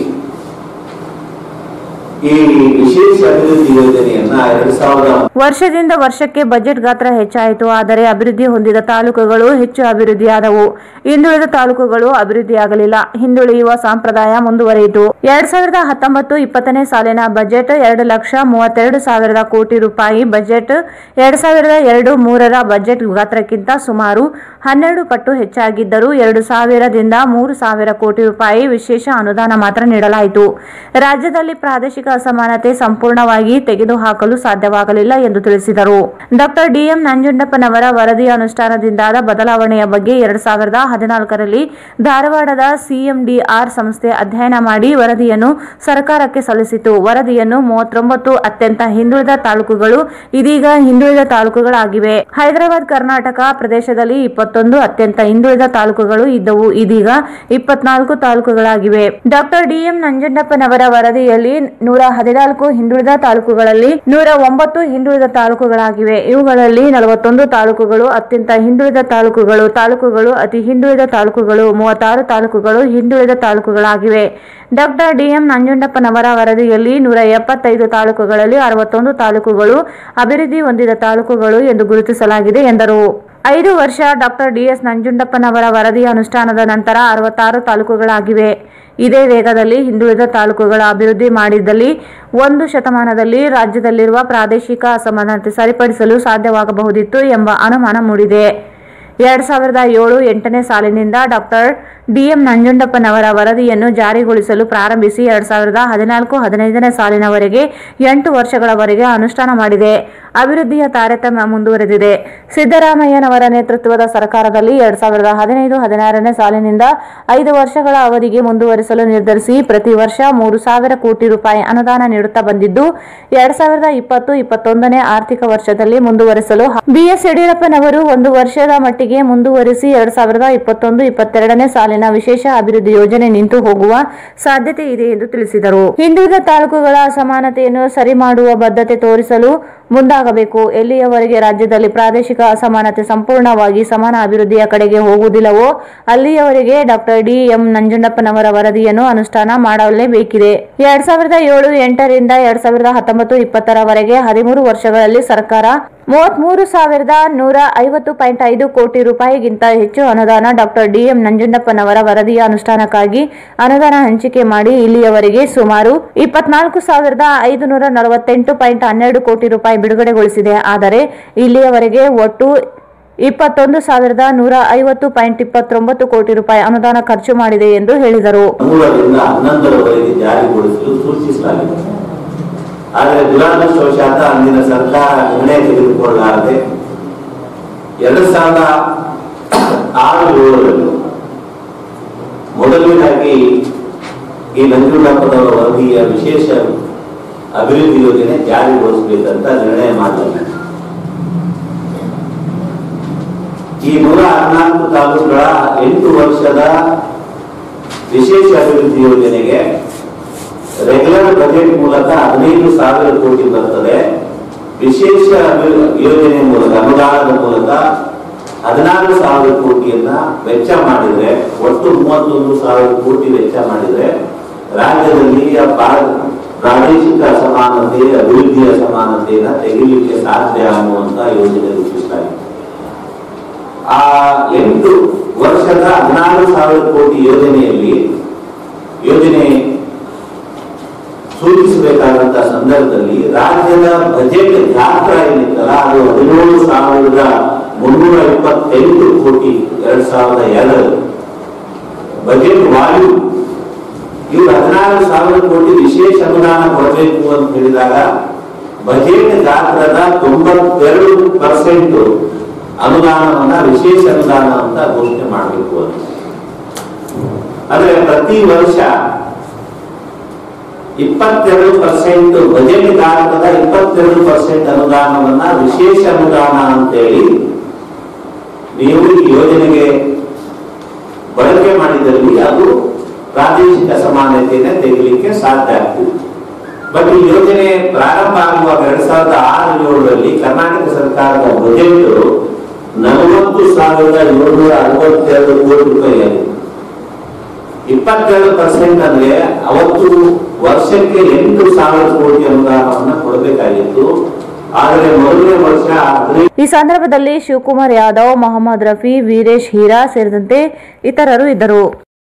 ಈ ವಿಶೇಷ ಅಭಿವೃದ್ಧಿ ಯೋಜನೆಯನ್ನ ಎರಡ್ ಸಾವಿರದ ವರ್ಷದಿಂದ ವರ್ಷಕ್ಕೆ ಬಜೆಟ್ ಗಾತ್ರ ಹೆಚ್ಚಾಯಿತು. ಆದರೆ ಅಭಿವೃದ್ಧಿ ಹೊಂದಿದ ತಾಲೂಕುಗಳು ಹೆಚ್ಚು ಅಭಿವೃದ್ಧಿಯಾದವು. ಹಿಂದುಳಿದ ತಾಲೂಕುಗಳು ಅಭಿವೃದ್ಧಿಯಾಗಲಿಲ್ಲ. ಹಿಂದುಳಿಯುವ ಸಂಪ್ರದಾಯ ಮುಂದುವರಿಯಿತು. ಎರಡ್ ಸಾವಿರದ ಹತ್ತೊಂಬತ್ತು ಇಪ್ಪತ್ತನೇ ಸಾಲಿನ ಬಜೆಟ್ ಎರಡು ಲಕ್ಷ ಮೂವತ್ತೆರಡು ಸಾವಿರದ ಕೋಟಿ ರೂಪಾಯಿ ಬಜೆಟ್ ಎರಡ್ ಸಾವಿರದ ಎರಡು ಮೂರರ ಬಜೆಟ್ ಗಾತ್ರಕ್ಕಿಂತ ಸುಮಾರು ಹನ್ನೆರಡು ಪಟ್ಟು ಹೆಚ್ಚಾಗಿದ್ದರೂ ಎರಡು ಸಾವಿರದಿಂದ ಮೂರು ಸಾವಿರ ಕೋಟಿ ರೂಪಾಯಿ ವಿಶೇಷ ಅನುದಾನ ಮಾತ್ರ ನೀಡಲಾಯಿತು. ರಾಜ್ಯದಲ್ಲಿ ಪ್ರಾದೇಶಿಕ ಅಸಮಾನತೆ ಸಂಪೂರ್ಣವಾಗಿ ತೆಗೆದುಹಾಕಲು ಸಾಧ್ಯವಾಗಲಿಲ್ಲ ಎಂದು ತಿಳಿಸಿದರು. ಡಾಕ್ಟರ್ ಡಿಎಂ ನಂಜುಂಡಪ್ಪನವರ ವರದಿಯ ಅನುಷ್ಠಾನದಿಂದಾದ ಬದಲಾವಣೆಯ ಬಗ್ಗೆ ಎರಡ್ ಸಾವಿರದ ಹದಿನಾಲ್ಕರಲ್ಲಿ ಧಾರವಾಡದ ಸಿಎಂಡಿಆರ್ ಸಂಸ್ಥೆ ಅಧ್ಯಯನ ಮಾಡಿ ವರದಿಯನ್ನು ಸರ್ಕಾರಕ್ಕೆ ಸಲ್ಲಿಸಿತು. ವರದಿಯನ್ನು ಮೂವತ್ತೊಂಬತ್ತು ಅತ್ಯಂತ ಹಿಂದುಳಿದ ತಾಲೂಕುಗಳು ಇದೀಗ ಹಿಂದುಳಿದ ತಾಲೂಕುಗಳಾಗಿವೆ. ಹೈದರಾಬಾದ್ ಕರ್ನಾಟಕ ಪ್ರದೇಶದಲ್ಲಿ ಇಪ್ಪತ್ತೊಂದು ಅತ್ಯಂತ ಹಿಂದುಳಿದ ತಾಲೂಕುಗಳು ಇದ್ದವು. ಇದೀಗ ಇಪ್ಪತ್ನಾಲ್ಕು ತಾಲೂಕುಗಳಾಗಿವೆ. ಡಾಕ್ಟರ್ ಡಿಎಂ ನಂಜುಂಡಪ್ಪನವರ ವರದಿಯಲ್ಲಿ ನೂರ ಹದಿನಾಲ್ಕು ಹಿಂದುಳಿದ ತಾಲೂಕುಗಳಲ್ಲಿ ನೂರ ಒಂಬತ್ತು ಹಿಂದುಳಿದ ತಾಲೂಕುಗಳಾಗಿವೆ. ಇವುಗಳಲ್ಲಿ ನಲವತ್ತೊಂದು ತಾಲೂಕುಗಳು ಅತ್ಯಂತ ಹಿಂದುಳಿದ ತಾಲೂಕುಗಳು ತಾಲೂಕುಗಳು ಅತಿ ಹಿಂದುಳಿದ ತಾಲೂಕುಗಳು ಮೂವತ್ತಾರು ತಾಲೂಕುಗಳು ಹಿಂದುಳಿದ ತಾಲೂಕುಗಳಾಗಿವೆ. ಡಾಕ್ಟರ್ ಡಿಎಂ ನಂಜುಂಡಪ್ಪನವರ ವರದಿಯಲ್ಲಿ ನೂರ ಎಪ್ಪತ್ತೈದು ತಾಲೂಕುಗಳಲ್ಲಿ ಅರವತ್ತೊಂದು ತಾಲೂಕುಗಳು ಅಭಿವೃದ್ಧಿ ಹೊಂದಿದ ತಾಲೂಕುಗಳು ಎಂದು ಗುರುತಿಸಲಾಗಿದೆ ಎಂದರು. ಐದು ವರ್ಷ ಡಾಕ್ಟರ್ ಡಿಎಸ್ ನಂಜುಂಡಪ್ಪನವರ ವರದಿಯ ಅನುಷ್ಠಾನದ ನಂತರ ಅರವತ್ತಾರು ತಾಲೂಕುಗಳಾಗಿವೆ. ಇದೇ ವೇಗದಲ್ಲಿ ಹಿಂದುಳಿದ ತಾಲೂಕುಗಳ ಅಭಿವೃದ್ಧಿ ಮಾಡಿದ್ದಲ್ಲಿ ಒಂದು ಶತಮಾನದಲ್ಲಿ ರಾಜ್ಯದಲ್ಲಿರುವ ಪ್ರಾದೇಶಿಕ ಅಸಮಾನತೆ ಸರಿಪಡಿಸಲು ಸಾಧ್ಯವಾಗಬಹುದಿತ್ತು ಎಂಬ ಅನುಮಾನ ಮೂಡಿದೆ. ಎರಡ್ ಸಾವಿರದ ಏಳು ಎಂಟನೇ ಸಾಲಿನಿಂದ ಡಾಕ್ಟರ್ ಡಿಎಂ ನಂಜುಂಡಪ್ಪನವರ ವರದಿಯನ್ನು ಜಾರಿಗೊಳಿಸಲು ಪ್ರಾರಂಭಿಸಿ ಎರಡ್ ಸಾವಿರದ ಹದಿನಾಲ್ಕು ಹದಿನೈದನೇ ಸಾಲಿನವರೆಗೆ ಎಂಟು ವರ್ಷಗಳವರೆಗೆ ಅನುಷ್ಠಾನ ಮಾಡಿದೆ. ಅಭಿವೃದ್ಧಿಯ ತಾರತಮ್ಯ ಮುಂದುವರೆದಿದೆ. ಸಿದ್ದರಾಮಯ್ಯನವರ ನೇತೃತ್ವದ ಸರ್ಕಾರದಲ್ಲಿ ಎರಡ್ ಸಾವಿರದ ಹದಿನೈದು ಹದಿನಾರನೇ ಸಾಲಿನಿಂದ ಐದು ವರ್ಷಗಳ ಅವಧಿಗೆ ಮುಂದುವರಿಸಲು ನಿರ್ಧರಿಸಿ ಪ್ರತಿ ವರ್ಷ ಮೂರು ಸಾವಿರ ಕೋಟಿ ರೂಪಾಯಿ ಅನುದಾನ ನೀಡುತ್ತಾ ಬಂದಿದ್ದು, ಎರಡ್ ಸಾವಿರದ ಇಪ್ಪತ್ತು ಇಪ್ಪತ್ತೊಂದನೇ ಆರ್ಥಿಕ ವರ್ಷದಲ್ಲಿ ಮುಂದುವರಿಸಲು ಬಿಎಸ್ ಯಡಿಯೂರಪ್ಪನವರು ಒಂದು ವರ್ಷದ ಮಟ್ಟಿಗೆ ಮುಂದುವರಿಸಿ ಎರಡ್ ಸಾವಿರದ ಇಪ್ಪತ್ತೊಂದು ಇಪ್ಪತ್ತೆರಡನೇ ಸಾಲಿನ ವಿಶೇಷ ಅಭಿವೃದ್ಧಿ ಯೋಜನೆ ನಿಂತು ಹೋಗುವ ಸಾಧ್ಯತೆ ಇದೆ ಎಂದು ತಿಳಿಸಿದರು. ಹಿಂದುಳಿದ ತಾಲೂಕುಗಳ ಅಸಮಾನತೆಯನ್ನು ಸರಿ ಮಾಡುವ ಬದ್ಧತೆ ತೋರಿಸಲು ಮುಂದಾಗಬೇಕು. ಎಲ್ಲಿಯವರೆಗೆ ರಾಜ್ಯದಲ್ಲಿ ಪ್ರಾದೇಶಿಕ ಅಸಮಾನತೆ ಸಂಪೂರ್ಣವಾಗಿ ಸಮಾನ ಅಭಿವೃದ್ಧಿಯ ಕಡೆಗೆ ಹೋಗುವುದಿಲ್ಲವೋ ಅಲ್ಲಿಯವರೆಗೆ ಡಾಕ್ಟರ್ ಡಿ ಎಂ ನಂಜುಂಡಪ್ಪನವರ ವರದಿಯನ್ನು ಅನುಷ್ಠಾನ ಮಾಡಲೇಬೇಕಿದೆ. ಎರಡ್ ಸಾವಿರದ ಏಳು ಎಂಟರಿಂದ ಎರಡ್ ಸಾವಿರದ ಹತ್ತೊಂಬತ್ತು ಇಪ್ಪತ್ತರವರೆಗೆ ಹದಿಮೂರು ವರ್ಷಗಳಲ್ಲಿ ಸರ್ಕಾರ ಮೂವತ್ಮೂರು ಸಾವಿರದ ನೂರ ಐವತ್ತು ಪಾಯಿಂಟ್ ಐದು ಕೋಟಿ ರೂಪಾಯಿಗಿಂತ ಹೆಚ್ಚು ಅನುದಾನ ಡಾಕ್ಟರ್ ಡಿಎಂ ನಂಜುಂಡಪ್ಪನವರ ವರದಿಯ ಅನುಷ್ಠಾನಕ್ಕಾಗಿ ಅನುದಾನ ಹಂಚಿಕೆ ಮಾಡಿ ಇಲ್ಲಿಯವರೆಗೆ ಸುಮಾರು ಇಪ್ಪತ್ನಾಲ್ಕು ಸಾವಿರದ ಐದು ನೂರ ನಲವತ್ತೆಂಟು ಪಾಯಿಂಟ್ ಹನ್ನೆರಡು ಕೋಟಿ ರೂಪಾಯಿ ಬಿಡುಗಡೆಗೊಳಿಸಿದೆ. ಆದರೆ ಇಲ್ಲಿಯವರೆಗೆ ಒಟ್ಟು ಇಪ್ಪತ್ತೊಂದು ಸಾವಿರದ ನೂರ ಐವತ್ತು ಪಾಯಿಂಟ್ ಇಪ್ಪತ್ತೊಂಬತ್ತು ಕೋಟಿ ರೂಪಾಯಿ ಅನುದಾನ ಖರ್ಚು ಮಾಡಿದೆ ಎಂದು ಹೇಳಿದರು. ಆದರೆ ದುರಾದೃಷ್ಟವಶಾತ್ ಅಂದಿನ ಸರ್ಕಾರ ನಿರ್ಣಯ ತೆಗೆದುಕೊಳ್ಳಲಾರದೆ ಎರಡ್ ಸಾವಿರದ ಆರು ಏಳರಲ್ಲಿ ಮೊದಲನೇದಾಗಿ ಈ ನಂಜುಂಡಪ್ಪನವರ ವರದಿಯ ವಿಶೇಷ ಅಭಿವೃದ್ಧಿ ಯೋಜನೆ ಜಾರಿಗೊಳಿಸಬೇಕಂತ ನಿರ್ಣಯ ಮಾಡಲಾಗಿದೆ. ಈ ನೂರ ಹದಿನಾಲ್ಕು ತಾಲೂಕುಗಳ ಎಂಟು ವರ್ಷದ ವಿಶೇಷ ಅಭಿವೃದ್ಧಿ ಯೋಜನೆಗೆ ರೆಗ್ಯುಲರ್ ಬಜೆಟ್ ಮೂಲಕ ಹದಿನೈದು ಸಾವಿರ ಕೋಟಿ ಬರ್ತದೆ. ವಿಶೇಷ ಯೋಜನೆ ಮೂಲಕ ಅನುದಾನದ ಮೂಲಕ ಹದಿನಾರು ಸಾವಿರ ಕೋಟಿಯನ್ನ ವೆಚ್ಚ ಮಾಡಿದ್ರೆ, ಒಟ್ಟು ಮೂವತ್ತೊಂದು ಸಾವಿರ ಕೋಟಿ ವೆಚ್ಚ ಮಾಡಿದ್ರೆ ರಾಜ್ಯದಲ್ಲಿ ಪ್ರಾದೇಶಿಕ ಅಸಮಾನತೆ, ಅಭಿವೃದ್ಧಿ ಅಸಮಾನತೆಯನ್ನ ತೆಗಿಲಿಕ್ಕೆ ಸಾಧ್ಯ ಅನ್ನುವಂತ ಯೋಜನೆ ರೂಪಿಸಲಾಗಿದೆ. ಆ ಎಂಟು ವರ್ಷದ ಹದಿನಾರು ಸಾವಿರ ಕೋಟಿ ಯೋಜನೆಯಲ್ಲಿ ಯೋಜನೆ ಸೂಚಿಸಬೇಕಾದಂತಹ ಸಂದರ್ಭದಲ್ಲಿ ರಾಜ್ಯದ ಬಜೆಟ್ ಗಾತ್ರ ಏನಿತ್ತಲ್ಲ ಅದು ಹದಿನೇಳು ಸಾವಿರದ ಮುನ್ನೂರ ಇಪ್ಪತ್ತೆಂಟು ಕೋಟಿ ಎರಡ್ ಸಾವಿರದ ಎರಡರಲ್ಲಿ ಬಜೆಟ್ ವಾಲ್ಯೂಮ್ ಇವರು ಹದಿನಾರು ಸಾವಿರ ಕೋಟಿ ವಿಶೇಷ ಅನುದಾನ ಕೊಡಬೇಕು ಅಂತ ಹೇಳಿದಾಗ ಬಜೆಟ್ ಗಾತ್ರದ ತೊಂಬತ್ತೆರಡು ಪರ್ಸೆಂಟ್ ಅನುದಾನವನ್ನ ವಿಶೇಷ ಅನುದಾನ ಅಂತ ಘೋಷಣೆ ಮಾಡಬೇಕು ಅಂತ. ಆದ್ರೆ ಪ್ರತಿ ವರ್ಷ ಇಪ್ಪತ್ತೆರಡು ಪರ್ಸೆಂಟ್ ಬಜೆಟ್ ಗಾತ್ರದ ಇಪ್ಪತ್ತೆರಡು ಪರ್ಸೆಂಟ್ ಅನುದಾನವನ್ನ ವಿಶೇಷ ಅನುದಾನ ಅಂತೇಳಿ ನೀವು ಈ ಯೋಜನೆಗೆ ಬಳಕೆ ಮಾಡಿದಲ್ಲಿ ಅದು ಪ್ರಾದೇಶಿಕ ಸಮಾನತೆಯನ್ನು ತೆಗೆಯಲಿಕ್ಕೆ ಸಾಧ್ಯ ಆಗ್ತದೆ. ಬಟ್ ಈ ಯೋಜನೆ ಪ್ರಾರಂಭ ಆಗುವಾಗ ಎರಡ್ ಸಾವಿರದ ಆರು ಏಳರಲ್ಲಿ ಕರ್ನಾಟಕ ಸರ್ಕಾರದ ಬಜೆಟ್ ನಲವತ್ತು ಸಾವಿರದ ಏಳ್ನೂರ ಅರವತ್ತೆರಡು ಕೋಟಿ ರೂಪಾಯಿ ಆಗಿದೆ. ಇಪ್ಪತ್ತೆರಡು ಪರ್ಸೆಂಟ್ ಅಂದ್ರೆ ಅವತ್ತು ವರ್ಷಕ್ಕೆ ಎಂಟು ಸಾವಿರ ಕೋಟಿ ಅನುದಾನವನ್ನ ಕೊಡಬೇಕಾಗಿತ್ತು. ಆದರೆ ಮೊದಲನೇ ವರ್ಷ ಈ ಸಂದರ್ಭದಲ್ಲಿ ಶಿವಕುಮಾರ್ ಯಾದವ್, ಮೊಹಮ್ಮದ್ ರಫಿ, ವೀರೇಶ್ ಹೀರಾ ಸೇರಿದಂತೆ ಇತರರು ಇದ್ದರು.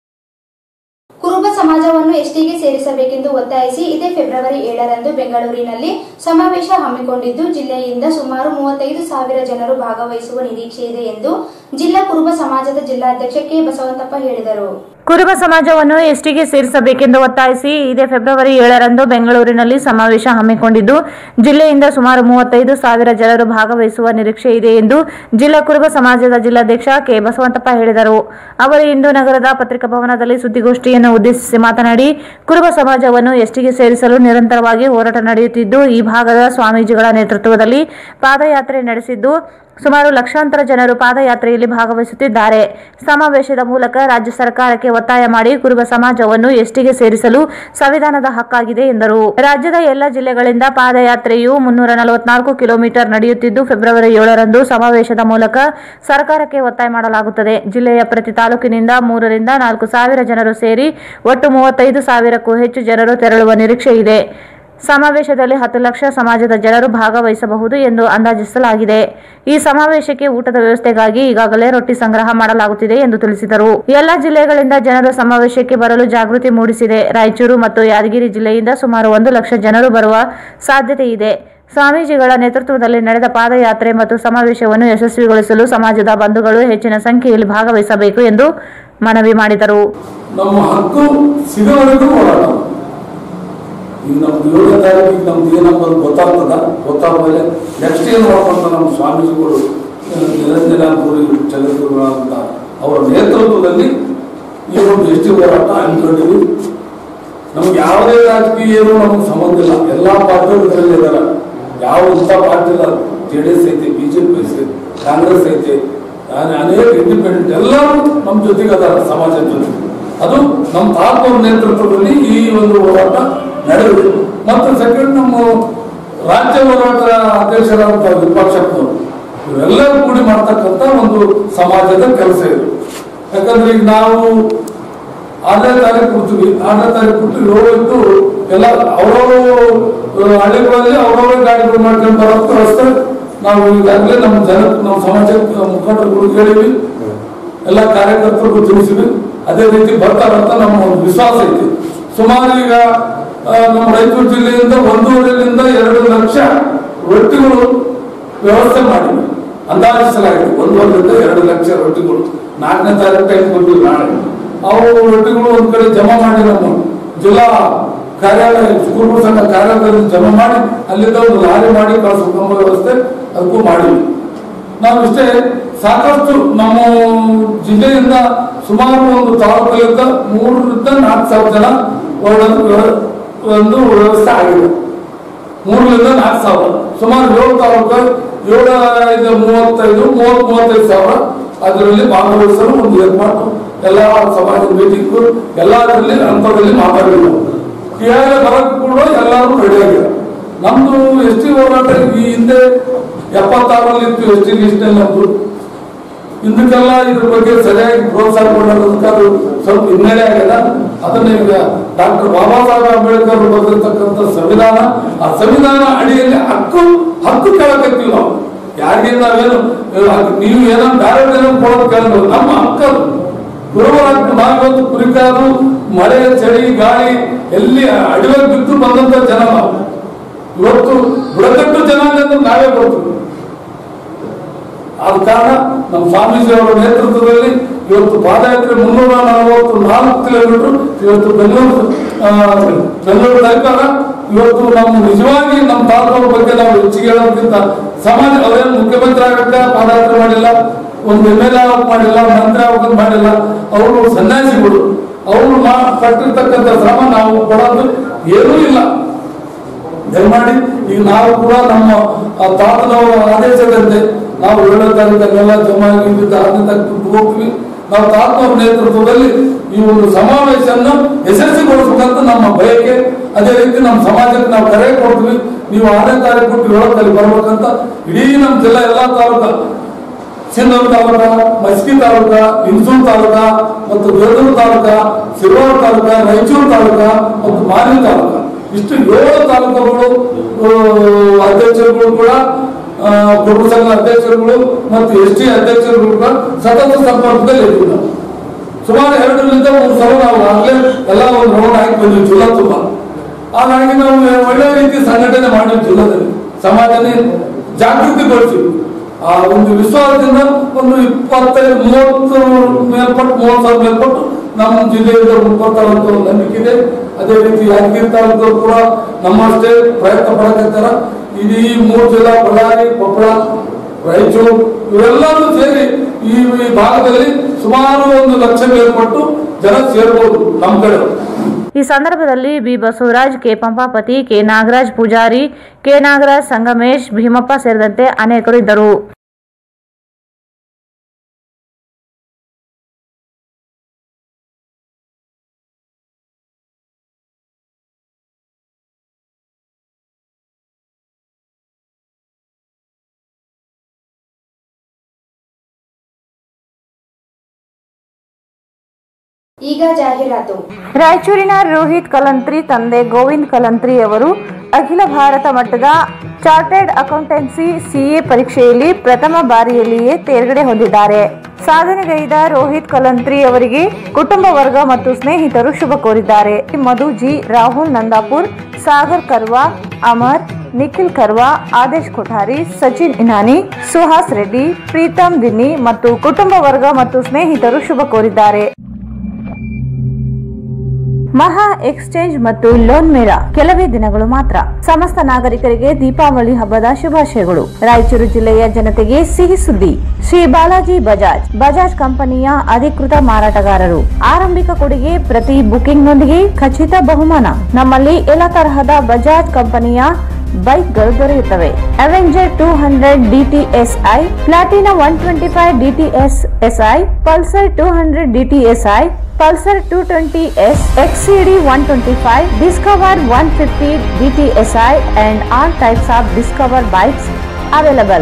ಕುರುಬ ಸಮಾಜವನ್ನು ಎಸ್ಟಿಗೆ ಸೇರಿಸಬೇಕೆಂದು ಒತ್ತಾಯಿಸಿ ಇದೇ ಫೆಬ್ರವರಿ ಏಳರಂದು ಬೆಂಗಳೂರಿನಲ್ಲಿ ಸಮಾವೇಶ ಹಮ್ಮಿಕೊಂಡಿದ್ದು ಜಿಲ್ಲೆಯಿಂದ ಸುಮಾರು ಮೂವತ್ತೈದು ಸಾವಿರ ಜನರು ಭಾಗವಹಿಸುವ ನಿರೀಕ್ಷೆ ಇದೆ ಎಂದು ಜಿಲ್ಲಾ ಕುರುಬ ಸಮಾಜದ ಜಿಲ್ಲಾಧ್ಯಕ್ಷ ಕೆ ಬಸವಂತಪ್ಪ ಹೇಳಿದರು. ಕುರುಬ ಸಮಾಜವನ್ನು ಎಸ್ಟಿಗೆ ಸೇರಿಸಬೇಕೆಂದು ಒತ್ತಾಯಿಸಿ ಇದೇ ಫೆಬ್ರವರಿ ಏಳರಂದು ಬೆಂಗಳೂರಿನಲ್ಲಿ ಸಮಾವೇಶ ಹಮ್ಮಿಕೊಂಡಿದ್ದು ಜಿಲ್ಲೆಯಿಂದ ಸುಮಾರು ಮೂವತ್ತೈದು ಸಾವಿರ ಜನರು ಭಾಗವಹಿಸುವ ನಿರೀಕ್ಷೆ ಇದೆ ಎಂದು ಜಿಲ್ಲಾ ಕುರುಬ ಸಮಾಜದ ಜಿಲ್ಲಾಧ್ಯಕ್ಷ ಕೆ ಬಸವಂತಪ್ಪ ಹೇಳಿದರು. ಅವರು ಇಂದು ನಗರದ ಪತ್ರಿಕಾ ಭವನದಲ್ಲಿ ಸುದ್ದಿಗೋಷ್ಠಿಯನ್ನು ಉದ್ದೇಶಿಸಿ ಮಾತನಾಡಿ, ಕುರುಬ ಸಮಾಜವನ್ನು ಎಸ್ಟಿಗೆ ಸೇರಿಸಲು ನಿರಂತರವಾಗಿ ಹೋರಾಟ ನಡೆಯುತ್ತಿದ್ದು ಈ ಭಾಗದ ಸ್ವಾಮೀಜಿಗಳ ನೇತೃತ್ವದಲ್ಲಿ ಪಾದಯಾತ್ರೆ ನಡೆಸಿದ್ದು ಸುಮಾರು ಲಕ್ಷಾಂತರ ಜನರು ಪಾದಯಾತ್ರೆಯಲ್ಲಿ ಭಾಗವಹಿಸುತ್ತಿದ್ದಾರೆ. ಸಮಾವೇಶದ ಮೂಲಕ ರಾಜ್ಯ ಸರ್ಕಾರಕ್ಕೆ ಒತ್ತಾಯ ಮಾಡಿ ಕುರುಬ ಸಮಾಜವನ್ನು ಎಸ್ಟಿಗೆ ಸೇರಿಸಲು ಸಂವಿಧಾನದ ಹಕ್ಕಾಗಿದೆ ಎಂದರು. ರಾಜ್ಯದ ಎಲ್ಲ ಜಿಲ್ಲೆಗಳಿಂದ ಪಾದಯಾತ್ರೆಯು ಮುನ್ನೂರ ನಲವತ್ನಾಲ್ಕು ಕಿಲೋಮೀಟರ್ ನಡೆಯುತ್ತಿದ್ದು ಫೆಬ್ರವರಿ ಏಳರಂದು ಸಮಾವೇಶದ ಮೂಲಕ ಸರ್ಕಾರಕ್ಕೆ ಒತ್ತಾಯ ಮಾಡಲಾಗುತ್ತದೆ. ಜಿಲ್ಲೆಯ ಪ್ರತಿ ತಾಲೂಕಿನಿಂದ ಮೂರರಿಂದ ನಾಲ್ಕು ಸಾವಿರ ಜನರು ಸೇರಿ ಒಟ್ಟು ಮೂವತ್ತೈದು ಸಾವಿರಕ್ಕೂ ಹೆಚ್ಚು ಜನರು ತೆರಳುವ ನಿರೀಕ್ಷೆ ಇದೆ. ಸಮಾವೇಶದಲ್ಲಿ ಹತ್ತು ಲಕ್ಷ ಸಮಾಜದ ಜನರು ಭಾಗವಹಿಸಬಹುದು ಎಂದು ಅಂದಾಜಿಸಲಾಗಿದೆ. ಈ ಸಮಾವೇಶಕ್ಕೆ ಊಟದ ವ್ಯವಸ್ಥೆಗಾಗಿ ಈಗಾಗಲೇ ರೊಟ್ಟಿ ಸಂಗ್ರಹ ಮಾಡಲಾಗುತ್ತಿದೆ ಎಂದು ತಿಳಿಸಿದರು. ಎಲ್ಲ ಜಿಲ್ಲೆಗಳಿಂದ ಜನರು ಸಮಾವೇಶಕ್ಕೆ ಬರಲು ಜಾಗೃತಿ ಮೂಡಿಸಿದೆ. ರಾಯಚೂರು ಮತ್ತು ಯಾದಗಿರಿ ಜಿಲ್ಲೆಯಿಂದ ಸುಮಾರು ಒಂದು ಲಕ್ಷ ಜನರು ಬರುವ ಸಾಧ್ಯತೆ ಇದೆ. ಸ್ವಾಮೀಜಿಗಳ ನೇತೃತ್ವದಲ್ಲಿ ನಡೆದ ಪಾದಯಾತ್ರೆ ಮತ್ತು ಸಮಾವೇಶವನ್ನು ಯಶಸ್ವಿಗೊಳಿಸಲು ಸಮಾಜದ ಬಂಧುಗಳು ಹೆಚ್ಚಿನ ಸಂಖ್ಯೆಯಲ್ಲಿ ಭಾಗವಹಿಸಬೇಕು ಎಂದು ಮನವಿ ಮಾಡಿದರು. ನಮ್ಮ ಹಕ್ಕು ಸಿಗುವವರೆಗೂ ಹೋರಾಟ. ಈಗ ನಮ್ದು ಏಳನೇ ತಾರೀಕಿಗೆ ನಮ್ದು ಏನಪ್ಪ ಗೊತ್ತಾಗ್ತದ, ಗೊತ್ತಾದ್ಮೇಲೆ ನೆಕ್ಸ್ಟ್ ಏನು ಮಾಡ್ಕೊಂತ ನಮ್ಮ ಸ್ವಾಮೀಜಿಗಳು ನಿರಂಜನಾಪುರಿ ಜಗದ್ಗುರುಗಳ ಅಂತ ಅವರ ನೇತೃತ್ವದಲ್ಲಿ ಈ ಒಂದು ಎಸ್ಟಿ ಹೋರಾಟ ಹಮ್ಮಿಕೊಂಡಿವಿ. ನಮ್ಗೆ ಯಾವುದೇ ರಾಜಕೀಯ ಏನು ನಮ್ಗೆ ಸಂಬಂಧ ಇಲ್ಲ. ಎಲ್ಲಾ ಪಾರ್ಟಿಗಳು ಇದರಲ್ಲಿ ಇದಾರೆ. ಯಾವ ಇಂಥ ಪಾರ್ಟಿ ಇಲ್ಲ. ಜೆ ಡಿ ಎಸ್ ಐತೆ, ಬಿಜೆಪಿ ಐತೆ, ಕಾಂಗ್ರೆಸ್ ಐತೆ, ಅನೇಕ ಇಂಡಿಪೆಂಡೆಂಟ್ ಎಲ್ಲರೂ ನಮ್ಮ ಜೊತೆಗೆ ಅದಾರ, ಸಮಾಜದ ಜೊತೆ. ಅದು ನಮ್ಮ ತಾಲೂಕು ನೇತೃತ್ವದಲ್ಲಿ ಈ ಒಂದು ಹೋರಾಟ ನಡೆದಿದೆ. ಮತ್ತು ಸೆಕೆಂಡ್ ನಮ್ಮ ರಾಜ್ಯ ಹೋರಾಟ ಅಧ್ಯಕ್ಷರಾದಂಥ ವಿಪಕ್ಷದವರು ಇವೆಲ್ಲರೂ ಕೂಡಿ ಮಾಡ್ತಕ್ಕಂಥ ಒಂದು ಸಮಾಜದ ಕೆಲಸ ಇದು. ಯಾಕಂದ್ರೆ ಈಗ ನಾವು ಆರನೇ ತಾರೀಕು ಕೊಡ್ತೀವಿ, ಆರನೇ ತಾರೀಕು ಕೊಟ್ಟು ಏಳು ಎಲ್ಲ ಅವರವರು ಹಳ್ಳಿಗಳಲ್ಲಿ ಅವರವರ ಗಾಡಿಗಳು ಮಾಡ್ಕೊಂಡು ಬರೋದು ವ್ಯವಸ್ಥೆ ನಾವು ಈಗಾಗಲೇ ನಮ್ಮ ಜನ ನಮ್ಮ ಸಮಾಜದ ಮುಖಂಡರುಗಳು ಹೇಳಿವಿ, ಎಲ್ಲ ಕಾರ್ಯಕರ್ತರಿಗೂ ತಿಳಿಸಿವಿ. ಅದೇ ರೀತಿ ಬರ್ತಾರಂತ ನಮ್ಮ ಒಂದು ವಿಶ್ವಾಸ ಐತಿ. ಸುಮಾರು ಈಗ ನಮ್ಮ ರಾಯಚೂರು ಜಿಲ್ಲೆಯಿಂದ ಒಂದೂವರೆಯಿಂದ ಎರಡು ಲಕ್ಷ ರೊಟ್ಟಿಗಳು ವ್ಯವಸ್ಥೆ ಮಾಡಿವಿ, ಅಂದಾಜಿಸಲಾಗಿದೆ. ಒಂದೂವರೆಯಿಂದ ಎರಡು ಲಕ್ಷ ರೊಟ್ಟಿಗಳು ನಾಲ್ಕನೇ ತಾರೀಕು ಟೈಮ್ ಕೊಟ್ಟಿವಿ. ನಾಳೆ ಅವು ರೊಟ್ಟಿಗಳು ಒಂದ್ ಕಡೆ ಜಮಾ ಮಾಡಿ ನಮ್ಮ ಜಿಲ್ಲಾ ಕಾರ್ಯಾಲಯ ಕುರುಬ ಸಂಘ ಕಾರ್ಯಾಲಯದಲ್ಲಿ ಜಮಾ ಮಾಡಿ ಅಲ್ಲಿಂದ ಒಂದು ಲಾರಿ ಮಾಡಿ ಕಳಿಸುವ ವ್ಯವಸ್ಥೆ ಅದಕ್ಕೂ ಮಾಡಿವಿ. ನಾವು ಇಷ್ಟೇ ಸಾಕಷ್ಟು ನಮ್ಮ ಜಿಲ್ಲೆಯಿಂದ ಸುಮಾರು ಒಂದು ತಾಲೂಕಿನಿಂದ ಮೂರರಿಂದ ನಾಲ್ಕು ಸಾವಿರ ಜನ ಒಂದು ವ್ಯವಸ್ಥೆ ಆಗಿದೆ. ಮೂರರಿಂದ ನಾಲ್ಕು ಸಾವಿರ ಸುಮಾರು ಏಳು ತಾಲೂಕು ಏಳು ಐದು ಮೂವತ್ತೈದು ಮೂವತ್ ಮೂವತ್ತೈದು ಸಾವಿರ ಅದರಲ್ಲಿ ಭಾಗವಹಿಸಲು ಒಂದು ಏರ್ಪಾಟು ಎಲ್ಲ ಸಮಾಜದ ಮೀಟಿಂಗ್ ಎಲ್ಲದರಲ್ಲಿ ಹಂತದಲ್ಲಿ ಮಾತಾಡಿದ್ರು. ಈಗಾಗಲೇ ಬರಕ್ಕೆ ಕೂಡ ಎಲ್ಲರೂ ರೆಡಿಯಾಗಿದ್ದಾರೆ. ನಮ್ದು ಎಸ್ ಟಿ ಹೋರಾಟ ಈ ಹಿಂದೆ ಎಪ್ಪತ್ತಾರಲ್ಲಿ ಇತ್ತು ಎಸ್ ಟಿ ಲಿಸ್ಟ್ನಲ್ಲಿ ನಮ್ದು. ಇದಕ್ಕೆಲ್ಲ ಇದ್ರ ಬಗ್ಗೆ ಸರಿಯಾಗಿ ಪ್ರೋತ್ಸಾಹ ಕೊಡೋದಕ್ಕೆ ಅದು ಸ್ವಲ್ಪ ಹಿನ್ನಡೆ ಆಗ್ಯದ. ಅದನ್ನ ಈಗ ಡಾಕ್ಟರ್ ಬಾಬಾ ಸಾಹೇಬ್ ಅಂಬೇಡ್ಕರ್ ಬರೆದಿರ್ತಕ್ಕಂಥ ಸಂವಿಧಾನ, ಆ ಸಂವಿಧಾನ ಅಡಿಯಲ್ಲಿ ಹಕ್ಕು ಹಕ್ಕು ಕೇಳಕತ್ತೀವಿ ನಾವು. ಯಾರಿಗೆ ನಾವೇನು ನೀವು ಏನೋ ಬೇರೆ ಏನೋ ಕೊಡೋದು ಕೇಳೋದು ನಮ್ಮ ಹಕ್ಕದು. ಕುರುಬರಾಗ್ತು ನಾವಿವತ್ತು ಕುರಿಕಾರು ಮಳೆ ಚಳಿ ಗಾಳಿ ಎಲ್ಲಿ ಅಡಿಗೆ ಬಿದ್ದು ಬಂದಂತ ಜನ ನಾವು. ಇವತ್ತು ಬುಡಕಟ್ಟು ಜನಾಂಗ ನಾವೇ ಬರ್ತೀವಿ. ಆದ ಕಾರಣ ನಮ್ಮ ಸ್ವಾಮೀಜಿ ಅವರ ನೇತೃತ್ವದಲ್ಲಿ ಇವತ್ತು ಪಾದಯಾತ್ರೆ ಮುನ್ನೂರ ನಲವತ್ತು ನಾಲ್ಕು ಕಿಲೋಮೀಟರ್ ಇವತ್ತು ಬೆಂಗಳೂರು ಬೆಂಗಳೂರು ತಲುಪಾಗ ಇವತ್ತು ನಮ್ಮ ನಿಜವಾಗಿ ನಮ್ಮ ತಾಲೂಕರ ಬಗ್ಗೆ ನಾವು ಹೆಚ್ಚಿಗೆ ಹೇಳೋದಕ್ಕಿಂತ ಸಮಾಜ ಅವರೇನು ಮುಖ್ಯಮಂತ್ರಿ ಆಗಕ್ಕೆ ಪಾದಯಾತ್ರೆ ಮಾಡಿಲ್ಲ, ಒಂದು ಎಮ್ ಎಲ್ ಎ ಆಗಕ್ಕೆ ಮಾಡಿಲ್ಲ, ಮಂತ್ರಿ ಆಗಕ್ಕೆ ಮಾಡಿಲ್ಲ. ಅವರು ಸನ್ಯಾಸಿಗಳು. ಅವರು ಮಾ ಪಟ್ಟಿರ್ತಕ್ಕಂಥ ಶ್ರಮ ನಾವು ಕೊಡೋದು ಏನೂ ಇಲ್ಲ. ದಯಮಾಡಿ ಈಗ ನಾವು ಕೂಡ ನಮ್ಮ ತಾತನವರ ಆದೇಶದಂತೆ ನಾವು ಏಳನೇ ತಾರೀಕಲ್ಲೆಲ್ಲ ಜಮಾ ಆಗಿದ್ದ ಹತ್ತನೇ ತಾರೀಕು ಹೋಗ್ತೀವಿ. ನಾವು ತಾತನವರ ನೇತೃತ್ವದಲ್ಲಿ ಈ ಒಂದು ಸಮಾವೇಶವನ್ನು ಯಶಸ್ವಿಗೊಳಿಸಬೇಕಂತ ನಮ್ಮ ಬಯಕೆ. ಅದೇ ರೀತಿ ನಮ್ಮ ಸಮಾಜಕ್ಕೆ ನಾವು ಕರೆ ಕೊಡ್ತೀವಿ. ನೀವು ಆರನೇ ತಾರೀಕು ಬಿಟ್ಟು ಏಳರಲ್ಲಿ ಬರ್ಬೇಕಂತ ಇಡೀ ನಮ್ಮ ಜಿಲ್ಲಾ ಎಲ್ಲಾ ತಾಲೂಕ, ಸಿಂಧೂರು ತಾಲೂಕ, ಮಸ್ಕಿ ತಾಲೂಕ, ಇಂಸೂರು ತಾಲೂಕ ಮತ್ತು ಬೇಲೂರು ತಾಲೂಕ, ಸಿರುವಾರ ತಾಲೂಕ, ರಾಯಚೂರು ತಾಲೂಕ ಮತ್ತು ಮಾನ್ವಿ ತಾಲೂಕ, ಇಷ್ಟು ಏಳು ತಾಲೂಕುಗಳು ಅಧ್ಯಕ್ಷರುಗಳು ಕೂಡ, ಕುರುಬ ಸಂಘ ಅಧ್ಯಕ್ಷರುಗಳು ಮತ್ತು ಎಸ್ ಟಿ ಅಧ್ಯಕ್ಷರುಗಳು ಕೂಡ ಸತತ ಸಂಪರ್ಕದಲ್ಲಿ ಇದ್ದೀವಿ. ನಾವು ಸುಮಾರು ಎರಡರಿಂದ ಮೂರು ಸಲ ನಾವು ಆಗಲೇ ಎಲ್ಲ ಒಂದು ರೌಂಡ್ ಹಾಕಿ ಬಂದ್ವಿ ಜಿಲ್ಲಾ ತುಂಬ. ಹಾಗಾಗಿ ನಾವು ಒಳ್ಳೆ ರೀತಿ ಸಂಘಟನೆ ಮಾಡಿದ್ವಿ. ಜಿಲ್ಲಾದಲ್ಲಿ ಸಮಾಜನೇ ಜಾಗೃತಿಗೊಳಿಸಿದ್ವಿ. ಆ ಒಂದು ವಿಶ್ವಾಸದಿಂದ ಒಂದು ಇಪ್ಪತ್ತೈದು ಮೂವತ್ತು ಮೇಲ್ಪಟ್ಟು ಮೂವತ್ತು ಸಾವಿರ ಮೇಲ್ಪಟ್ಟು ನಮ್ಮ ಜಿಲ್ಲೆಯಿಂದ ಉತ್ಪತ್ತಾರಂತ ಒಂದು ನಂಬಿಕೆ ಇದೆ. ಅದೇ ರೀತಿ ಯಾದಗಿರಿ ತಾಲೂಕು ಕೂಡ ನಮ್ಮಷ್ಟೇ ಪ್ರಯತ್ನ ಪಡಕತ್ತಾರ. ಇಡೀ ಮೂರು ಜಿಲ್ಲಾ ಬಳ್ಳಾರಿ, ಕೊಪ್ಪಳ, ರಾಯಚೂರು ಇವೆಲ್ಲರೂ ಸೇರಿ ಈ ಭಾಗದಲ್ಲಿ ಸುಮಾರು ಒಂದು ಲಕ್ಷ ಮೇಲ್ಪಟ್ಟು ಜನ ಸೇರ್ಬೋದು ನಮ್ಮ ಕಡೆ. ಈ ಸಂದರ್ಭದಲ್ಲಿ B Basavaraj, K Pampapati, K Nagaraj Pujari, K Nagaraj, Sangamesh, Bhimappa ಸೇರಿದಂತೆ ಅನೇಕರು ಇದ್ದರು. ಈಗ ಜಾಹೀರಾತು. ರಾಯಚೂರಿನ ರೋಹಿತ್ ಕಲಂತ್ರಿ ತಂದೆ ಗೋವಿಂದ್ ಕಲಂತ್ರಿ ಅವರು ಅಖಿಲ ಭಾರತ ಮಟ್ಟದ ಚಾರ್ಟರ್ಡ್ ಅಕೌಂಟೆನ್ಸಿ ಸಿಎ ಪರೀಕ್ಷೆಯಲ್ಲಿ ಪ್ರಥಮ ಬಾರಿಯಲ್ಲಿಯೇ ತೇರ್ಗಡೆ ಹೊಂದಿದ್ದಾರೆ. ಸಾಧನೆಗೈದ ರೋಹಿತ್ ಕಲಂತ್ರಿ ಅವರಿಗೆ ಕುಟುಂಬ ವರ್ಗ ಮತ್ತು ಸ್ನೇಹಿತರು ಶುಭ ಕೋರಿದ್ದಾರೆ. ಮಧು ಜಿ, ರಾಹುಲ್ ನಂದಾಪುರ್, ಸಾಗರ್ ಕರ್ವಾ, ಅಮರ್, ನಿಖಿಲ್ ಕರ್ವಾ, ಆದೇಶ್ ಕೊಠಾರಿ, ಸಚಿನ್ ಇನಾನಿ, ಸುಹಾಸ್ ರೆಡ್ಡಿ, ಪ್ರೀತಮ್ ದಿನ್ನಿ ಮತ್ತು ಕುಟುಂಬ ವರ್ಗ ಮತ್ತು ಸ್ನೇಹಿತರು ಶುಭ ಕೋರಿದ್ದಾರೆ. ಮಹಾ ಎಕ್ಸ್ಚೇಂಜ್ ಮತ್ತು ಲೋನ್ ಮೇಳ ಕೆಲವೇ ದಿನಗಳು ಮಾತ್ರ. ಸಮಸ್ತ ನಾಗರಿಕರಿಗೆ ದೀಪಾವಳಿ ಹಬ್ಬದ ಶುಭಾಶಯಗಳು. ರಾಯಚೂರು ಜಿಲ್ಲೆಯ ಜನತೆಗೆ ಸಿಹಿ ಸುದ್ದಿ. ಶ್ರೀ ಬಾಲಾಜಿ ಬಜಾಜ್ ಬಜಾಜ್ ಕಂಪನಿಯ ಅಧಿಕೃತ ಮಾರಾಟಗಾರರು. ಆರಂಭಿಕ ಕೊಡುಗೆ ಪ್ರತಿ ಬುಕಿಂಗ್ನೊಂದಿಗೆ ಖಚಿತ ಬಹುಮಾನ. ನಮ್ಮಲ್ಲಿ ಎಲ್ಲ ತರಹದ ಬಜಾಜ್ ಕಂಪನಿಯ ಬೈಕ್ಗಳು ದೊರೆಯುತ್ತವೆ. Avenger two hundred DTSI, Platina one twenty five DTS SI, Pulsar two hundred DTSI, Pulsar two twenty S, XCD one twenty five, Discover one fifty DTSI and all types of Discover bikes available.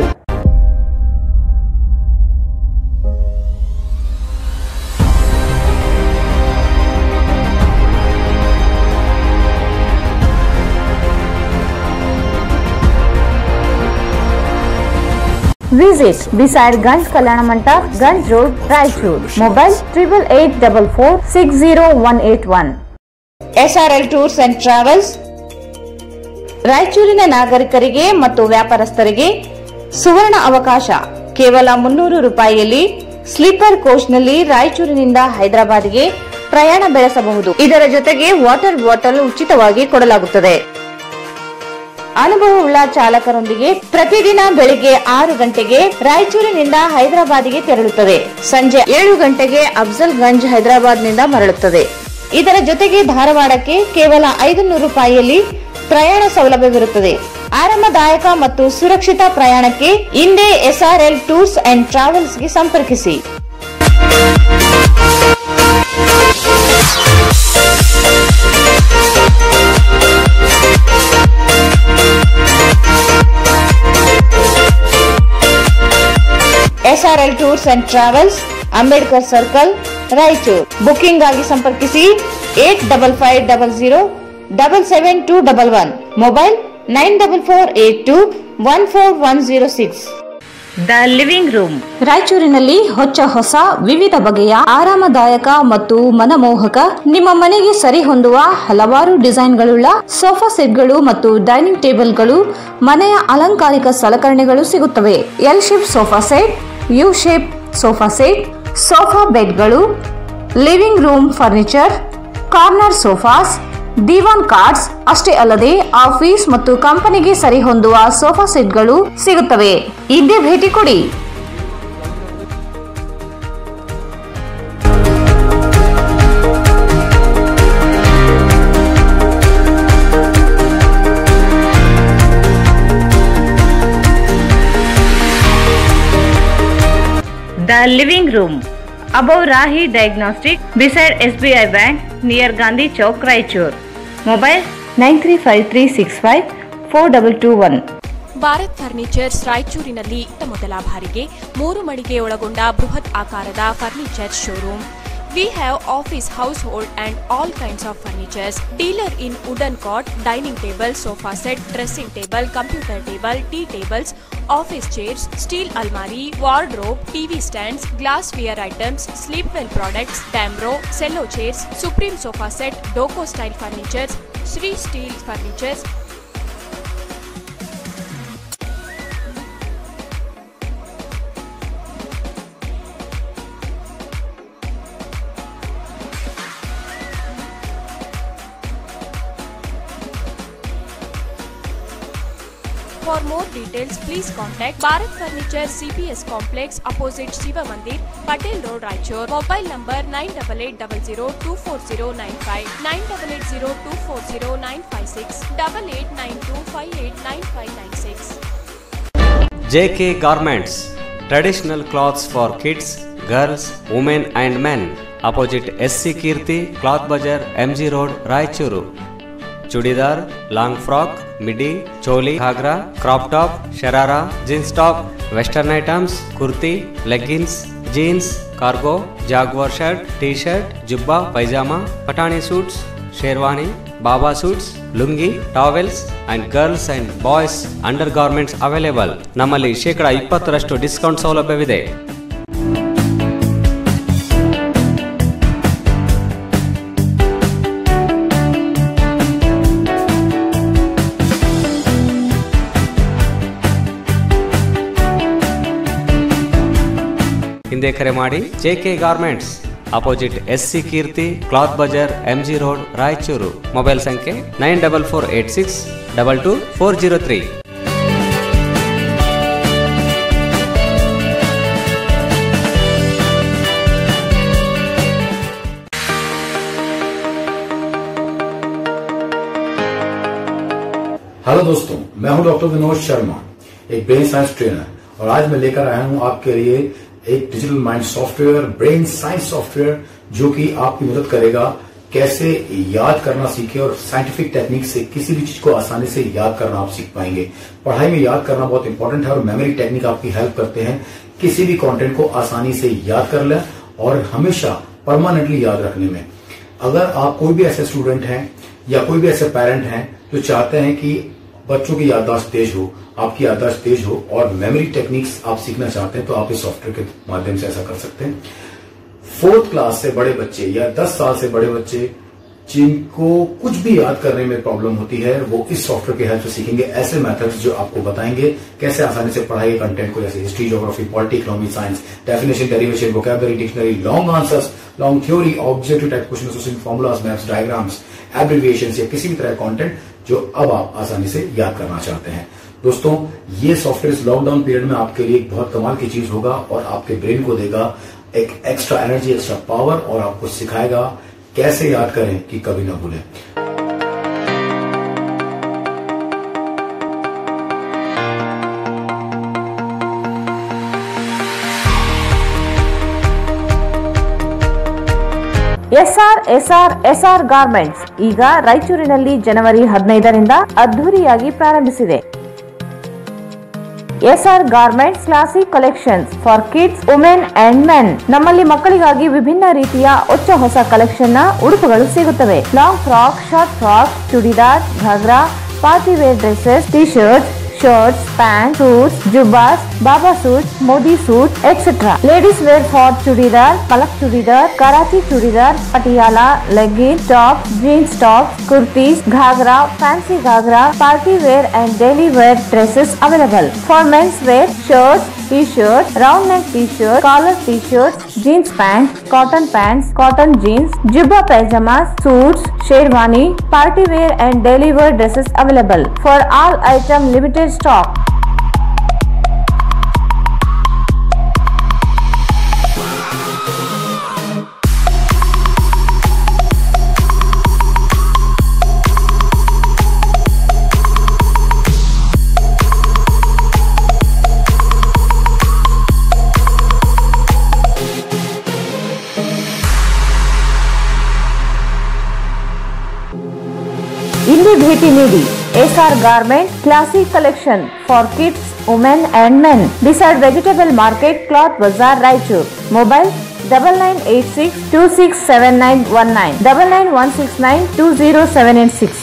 Visit beside Ganj Kalyana Mandap, Ganj Road, Raichur. Mobile triple eight double four six zero one eight one. S R L tours and travels. ರಾಯಚೂರಿನ ನಾಗರಿಕರಿಗೆ ಮತ್ತು ವ್ಯಾಪಾರಸ್ಥರಿಗೆ ಸುವರ್ಣ ಅವಕಾಶ. ಕೇವಲ ಮುನ್ನೂರು ರೂಪಾಯಿಯಲ್ಲಿ sleeper ಕೋಚ್ನಲ್ಲಿ ರಾಯಚೂರಿನಿಂದ ಹೈದರಾಬಾದ್ಗೆ ಪ್ರಯಾಣ ಬೆಳೆಸಬಹುದು. ಇದರ ಜೊತೆಗೆ ವಾಟರ್ ಬಾಟಲ್ ಉಚಿತವಾಗಿ ಕೊಡಲಾಗುತ್ತದೆ. ಅನುಭವವುಳ್ಳ ಚಾಲಕರೊಂದಿಗೆ ಪ್ರತಿದಿನ ಬೆಳಿಗ್ಗೆ ಆರು ಗಂಟೆಗೆ ರಾಯಚೂರಿನಿಂದ ಹೈದರಾಬಾದ್ಗೆ ತೆರಳುತ್ತದೆ. ಸಂಜೆ ಏಳು ಗಂಟೆಗೆ ಅಫ್ಜಲ್ ಗಂಜ್ ಹೈದರಾಬಾದ್ನಿಂದ ಮರಳುತ್ತದೆ. ಇದರ ಜೊತೆಗೆ ಧಾರವಾಡಕ್ಕೆ ಕೇವಲ ಐದು ನೂರು ರೂಪಾಯಿಯಲ್ಲಿ ಪ್ರಯಾಣ ಸೌಲಭ್ಯವಿರುತ್ತದೆ. ಆರಾಮದಾಯಕ ಮತ್ತು ಸುರಕ್ಷಿತ ಪ್ರಯಾಣಕ್ಕೆ ಹಿಂದೆ ಎಸ್ಆರ್ಎಲ್ ಟೂರ್ಸ್ ಅಂಡ್ ಟ್ರಾವೆಲ್ಸ್ಗೆ ಸಂಪರ್ಕಿಸಿ. SRL tours and travels, Ambedkar circle, Raichur. Booking ಆಗಿ ಸಂಪರ್ಕಿಸಿ eight double five double zero double seven two double one. Mobile nine double four eight two one four one zero six. The living room ರಾಯಚೂರಿನಲ್ಲಿ ಹೊಚ್ಚ ಹೊಸ ವಿವಿಧ ಬಗೆಯ ಆರಾಮದಾಯಕ ಮತ್ತು ಮನಮೋಹಕ ನಿಮ್ಮ ಮನೆಗೆ ಸರಿ ಹೊಂದುವ ಹಲವಾರು ಡಿಸೈನ್ಗಳುಳ್ಳ ಸೋಫಾ ಸೆಟ್ಗಳು ಮತ್ತು ಡೈನಿಂಗ್ ಟೇಬಲ್ಗಳು, ಮನೆಯ ಅಲಂಕಾರಿಕ ಸಲಕರಣೆಗಳು ಸಿಗುತ್ತವೆ. L shape sofa set, U shape sofa set, sofa ಬೆಡ್ಗಳು, living room furniture, corner sofas, ದಿವಾನ್ ಕಾರ್ಡ್ಸ್ ಅಷ್ಟೇ ಅಲ್ಲದೆ ಆಫೀಸ್ ಮತ್ತು ಕಂಪನಿಗೆ ಸರಿ ಹೊಂದುವ ಸೋಫಾ ಸೆಟ್ಗಳು ಸಿಗುತ್ತವೆ. ಇದ್ದೇ ಭೇಟಿ ಕೊಡಿ. The living room above Rahi Diagnostic beside S B I Bank near Gandhi Chowk, Raichur. Mobile nine three five three six five four two two one. Bharat furnitures ರಾಯಚೂರಿನಲ್ಲಿ ಮೊದಲ ಬಾರಿಗೆ ಮೂರು ಮಳಿಗೆ ಒಳಗೊಂಡ ಬೃಹತ್ ಆಕಾರದ furniture showroom. We have office, household and all kinds of furnitures. Dealer in wooden cot, dining table, sofa set, dressing table, computer table, tea tables, office chairs, steel almari, wardrobe, T V stands, glassware items, sleepwell products, Damro, cello chairs, Supreme sofa set, Doco style furnitures, Sri steel furnitures. For more details, please contact Bharat Furniture C P S Complex opposite Shiva Mandir, Patel Road, Raichur. Mobile number nine eight eight zero zero two four zero nine five, nine eight eight zero two four zero nine five six, eight eight nine two five eight nine five nine six. J K Garments, traditional clothes for kids, girls, women and men. Opposite S C Kirti, Cloth Bazar, M G Road, Raichuru. Churidar, long frock, midi, choli, ghagra, crop top, sharara, jeans top, western items, kurti, leggings, jeans, cargo, jaguar shirt, T shirt, ಜುಬ್ಬಾ, pyjama, Pathani suits, sherwani, baba suits, lungi, towels and girls and boys undergarments available. ನಮ್ಮಲ್ಲಿ ಶೇಕಡಾ ಇಪ್ಪತ್ತರಷ್ಟು discount ಸೌಲಭ್ಯವಿದೆ. ಹಿಂದೆ ಕರೆ ಮಾಡಿ. J K garments, opposite S C Keerthi, cloth ಬಜಾರ್, M G road, Raichur. Mobile ಸಂಖ್ಯೆ nine double four eight six double two four zero three. Hello दोस्तों, मैं हूं डॉक्टर विनोद शर्मा, एक ब्रेन साइंस ट्रेनर, और आज मैं लेकर आया हूं आपके लिए एक digital mind software, brain science software, जो कि आपकी मदद करेगा कैसे याद करना सीखे और साइंटिफिक टेक्निक से किसी भी चीज को आसानी से याद करना आप सीख पाएंगे। पढ़ाई में याद करना बहुत इंपॉर्टेंट है और मेमोरी टेक्निक आपकी हेल्प करते हैं किसी भी कंटेंट को आसानी से याद कर लें और हमेशा परमानेंटली याद रखने में। अगर आप कोई भी ऐसे स्टूडेंट हैं या कोई भी ऐसे पेरेंट हैं जो चाहते हैं कि बच्चों की याददाश्त तेज हो, आपकी याददाश्त तेज हो और मेमोरी टेक्निक्स आप सीखना चाहते हैं, तो आप इस सॉफ्टवेयर के माध्यम से ऐसा कर सकते हैं। फोर्थ क्लास से बड़े बच्चे या दस साल से बड़े बच्चे जिनको कुछ भी याद करने में प्रॉब्लम होती है, वो इस सॉफ्टवेयर की हेल्प से सीखेंगे ऐसे मेथड्स जो आपको बताएंगे कैसे आसानी से पढ़ाई के कंटेंट को, जैसे history, geography, polity, economy, science, definition, derivation, vocabulary, dictionary, long answers, long theory, objective type question, association formulas, maps, diagrams, abbreviations या किसी भी तरह का कंटेंट जो अब आप आसानी से याद करना चाहते हैं। दोस्तों, ये सॉफ्टवेयर इस लॉकडाउन पीरियड में आपके लिए एक बहुत कमाल की चीज होगा और आपके ब्रेन को देगा एक एक्स्ट्रा एनर्जी, एक्स्ट्रा पावर और आपको सिखाएगा कैसे याद करें कि कभी ना भूलें। ಎಸ್ಆರ್ ಎಸ್ಆರ್ ಎಸ್ಆರ್ ಗಾರ್ಮೆಂಟ್ಸ್ ಈಗ ರಾಯಚೂರಿನಲ್ಲಿ ಜನವರಿ ಹದಿನೈದರಿಂದ ಅದ್ದೂರಿಯಾಗಿ ಪ್ರಾರಂಭಿಸಿದೆ. SR garments classic collections for kids, women and men. ನಮ್ಮಲ್ಲಿ ಮಕ್ಕಳಿಗಾಗಿ ವಿಭಿನ್ನ ರೀತಿಯ ಹೊಚ್ಚ ಹೊಸ ಕಲೆಕ್ಷನ್ ನ ಉಡುಪುಗಳು ಸಿಗುತ್ತವೆ. Long frock, short frock, churidar, ghagra, party wear dresses, T shirts, shirts, pants, suits, jubbas, baba suits, modi suits, et cetera. Ladies wear for chudidar, palak chudidar, karachi chudidar, patiala, leggings, tops, jeans tops, kurtis, ghagra, fancy ghagra, party wear and daily wear dresses available. For men's wear, shirts, t-shirts, round neck t-shirt, collar t-shirts, jeans pants, cotton pants, cotton jeans, jubba pajamas, suits, sherwani, party wear and daily wear dresses available. For all item limited stock. ಇಲ್ಲಿ ಭೇಟಿ ನೀಡಿ. SR garment classic collection for kids, women and men. Beside vegetable market, cloth ಬಜಾರ್, Raichur. Mobile double nine eight six two six seven nine one nine, double nine one six nine two zero seven eight six.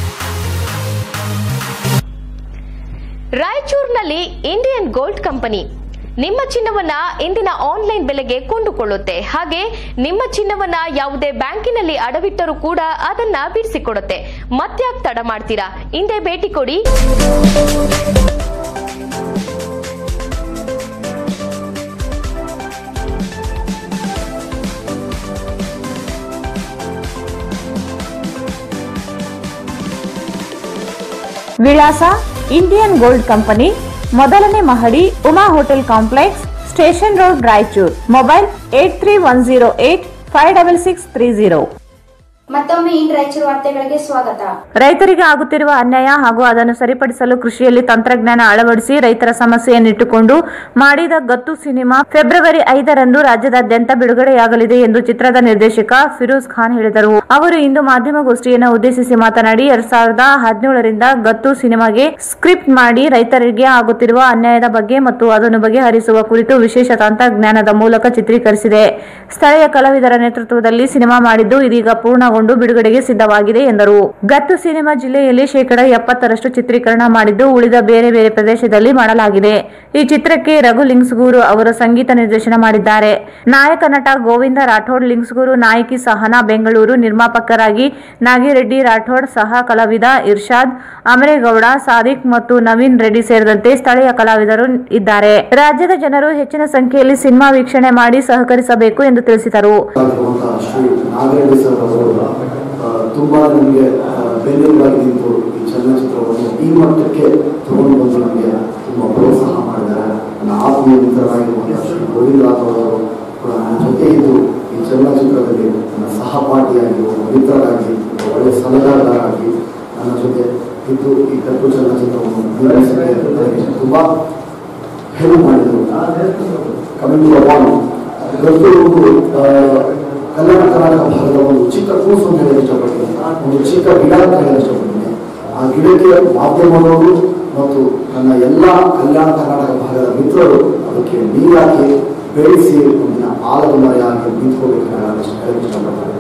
ರಾಯಚೂರಿನಲ್ಲಿ Indian gold company ನಿಮ್ಮ ಚಿನ್ನವನ್ನ ಇಂದಿನ online ಬೆಲೆಗೆ ಕೊಂಡುಕೊಳ್ಳುತ್ತೆ. ಹಾಗೆ ನಿಮ್ಮ ಚಿನ್ನವನ್ನ ಯಾವುದೇ ಬ್ಯಾಂಕಿನಲ್ಲಿ ಅಡವಿಟ್ಟರೂ ಕೂಡ ಅದನ್ನ ಬಿಡಿಸಿಕೊಡುತ್ತೆ. ಮತ್ತ್ಯಾಕ್ ತಡ ಮಾಡ್ತೀರಾ? ಹಿಂದೆ ಭೇಟಿ ಕೊಡಿ. ವಿಳಾಸ ಇಂಡಿಯನ್ ಗೋಲ್ಡ್ ಕಂಪನಿ, ಮೊದಲನೇ ಮಹಡಿ, Uma hotel complex, station road, Raichur. Mobile eight three one zero eight five double six three zero. ಮತ್ತೊಮ್ಮೆ ಇನ್ ರಾಯಚೂರು ವಾರ್ತೆಗಳಿಗೆ ಸ್ವಾಗತ. ರೈತರಿಗೆ ಆಗುತ್ತಿರುವ ಅನ್ಯಾಯ ಹಾಗೂ ಅದನ್ನು ಸರಿಪಡಿಸಲು ಕೃಷಿಯಲ್ಲಿ ತಂತ್ರಜ್ಞಾನ ಅಳವಡಿಸಿ ರೈತರ ಸಮಸ್ಯೆಯನ್ನಿಟ್ಟುಕೊಂಡು ಮಾಡಿದ ಗತ್ತು ಸಿನಿಮಾ ಫೆಬ್ರವರಿ ಐದರಂದು ರಾಜ್ಯದಾದ್ಯಂತ ಬಿಡುಗಡೆಯಾಗಲಿದೆ ಎಂದು ಚಿತ್ರದ ನಿರ್ದೇಶಕ ಫಿರೋಜ್ ಖಾನ್ ಹೇಳಿದರು. ಅವರು ಇಂದು ಮಾಧ್ಯಮಗೋಷ್ಠಿಯನ್ನು ಉದ್ದೇಶಿಸಿ ಮಾತನಾಡಿ, ಎರಡ್ ಸಾವಿರದ ಹದಿನೇಳರಿಂದ ಗತ್ತು ಸಿನಿಮಾಗೆ ಸ್ಕ್ರಿಪ್ಟ್ ಮಾಡಿ ರೈತರಿಗೆ ಆಗುತ್ತಿರುವ ಅನ್ಯಾಯದ ಬಗ್ಗೆ ಮತ್ತು ಅದನ್ನು ಬಗೆಹರಿಸುವ ಕುರಿತು ವಿಶೇಷ ತಂತ್ರಜ್ಞಾನದ ಮೂಲಕ ಚಿತ್ರೀಕರಿಸಿದೆ. ಸ್ಥಳೀಯ ಕಲಾವಿದರ ನೇತೃತ್ವದಲ್ಲಿ ಸಿನಿಮಾ ಮಾಡಿದ್ದು ಇದೀಗ ಪೂರ್ಣ ಬಿಡುಗಡೆಗೆ ಸಿದ್ಧವಾಗಿದೆ ಎಂದರು. ಗತ್ತು ಸಿನಿಮಾ ಜಿಲ್ಲೆಯಲ್ಲಿ ಶೇಕಡಾ ಎಪ್ಪತ್ತರಷ್ಟು ಚಿತ್ರೀಕರಣ ಮಾಡಿದ್ದು ಉಳಿದ ಬೇರೆ ಬೇರೆ ಪ್ರದೇಶದಲ್ಲಿ ಮಾಡಲಾಗಿದೆ. ಈ ಚಿತ್ರಕ್ಕೆ ರಘು ಲಿಂಗ್ಸ್ಗೂರು ಅವರು ಸಂಗೀತ ನಿರ್ದೇಶನ ಮಾಡಿದ್ದಾರೆ. ನಾಯಕ ನಟ ಗೋವಿಂದ ರಾಠೋಡ್ ಲಿಂಗ್ಸ್ಗೂರು, ನಾಯಕಿ ಸಹನಾ ಬೆಂಗಳೂರು, ನಿರ್ಮಾಪಕರಾಗಿ ನಾಗಿರೆಡ್ಡಿ ರಾಠೋಡ್, ಸಹ ಕಲಾವಿದ ಇರ್ಷಾದ್ ಅಮರೇಗೌಡ, ಸಾದಿಕ್ ಮತ್ತು ನವೀನ್ ರೆಡ್ಡಿ ಸೇರಿದಂತೆ ಸ್ಥಳೀಯ ಕಲಾವಿದರು ಇದ್ದಾರೆ. ರಾಜ್ಯದ ಜನರು ಹೆಚ್ಚಿನ ಸಂಖ್ಯೆಯಲ್ಲಿ ಸಿನಿಮಾ ವೀಕ್ಷಣೆ ಮಾಡಿ ಸಹಕರಿಸಬೇಕು ಎಂದು ತಿಳಿಸಿದರು. ತುಂಬಾ ನಮಗೆ ಬೆನ್ನೆಲುಬಾಗಿ ನಿಂತು ಈ ಚಲನಚಿತ್ರವನ್ನು ಈ ಮಟ್ಟಕ್ಕೆ ತಗೊಂಡು ಬಂದು ನಮಗೆ ತುಂಬಾ ಪ್ರೋತ್ಸಾಹ ಮಾಡಿದ್ದಾರೆ. ನನ್ನ ಆತ್ಮೀಯ ಮಿತ್ರರಾಗಿರುವಂತಹ ಶ್ರೀ ಗೋವಿಂದ ರಾಠೋಡ್ ಅವರು ಕೂಡ ನನ್ನ ಜೊತೆ ಇದ್ದು ಈ ಚಲನಚಿತ್ರದಲ್ಲಿ ನನ್ನ ಸಹಪಾಠಿಯಾಗಿ, ಮಿತ್ರರಾಗಿ, ಒಳ್ಳೆಯ ಸಲಹೆಗಾರರಾಗಿ ನನ್ನ ಜೊತೆ ಇದ್ದು ಈ ಕಟ್ಟು ಚಲನಚಿತ್ರವನ್ನು ನಿರ್ಮಿಸಲಿಕ್ಕೆ ತುಂಬಾ ಹೆಲ್ಪ್ ಮಾಡಿದರು. ಕಮಿಂಗ್ ಟು ಅಪಾನ್ ಗತ್ತು ಕಲ್ಯಾಣ ಕರ್ನಾಟಕ ಭಾಗದ ಒಂದು ಚಿಕ್ಕ ಕೂಸು ಅಂತ ಹೇಳಿ ಇಷ್ಟಪಡ್ತೀನಿ, ಒಂದು ಚಿಕ್ಕ ಗಿಡ ಅಂತ ಹೇಳಿ ಇಷ್ಟಪಡ್ತೀನಿ. ಆ ಗಿಡಕ್ಕೆ ಮಾಧ್ಯಮದವರು ಮತ್ತು ನನ್ನ ಎಲ್ಲ ಕಲ್ಯಾಣ ಕರ್ನಾಟಕ ಭಾಗದ ಮಿತ್ರರು ಅದಕ್ಕೆ ನೀರಾಗಿ ಬೆಳೆಸಿ ಒಂದಿನ ಆಲದ ಮರೆಯಾಗಿ ನಿಂತ್ಕೋಬೇಕು ಹೇಳಕ್ಕೆ ಇಷ್ಟಪಡ್ತಾರೆ.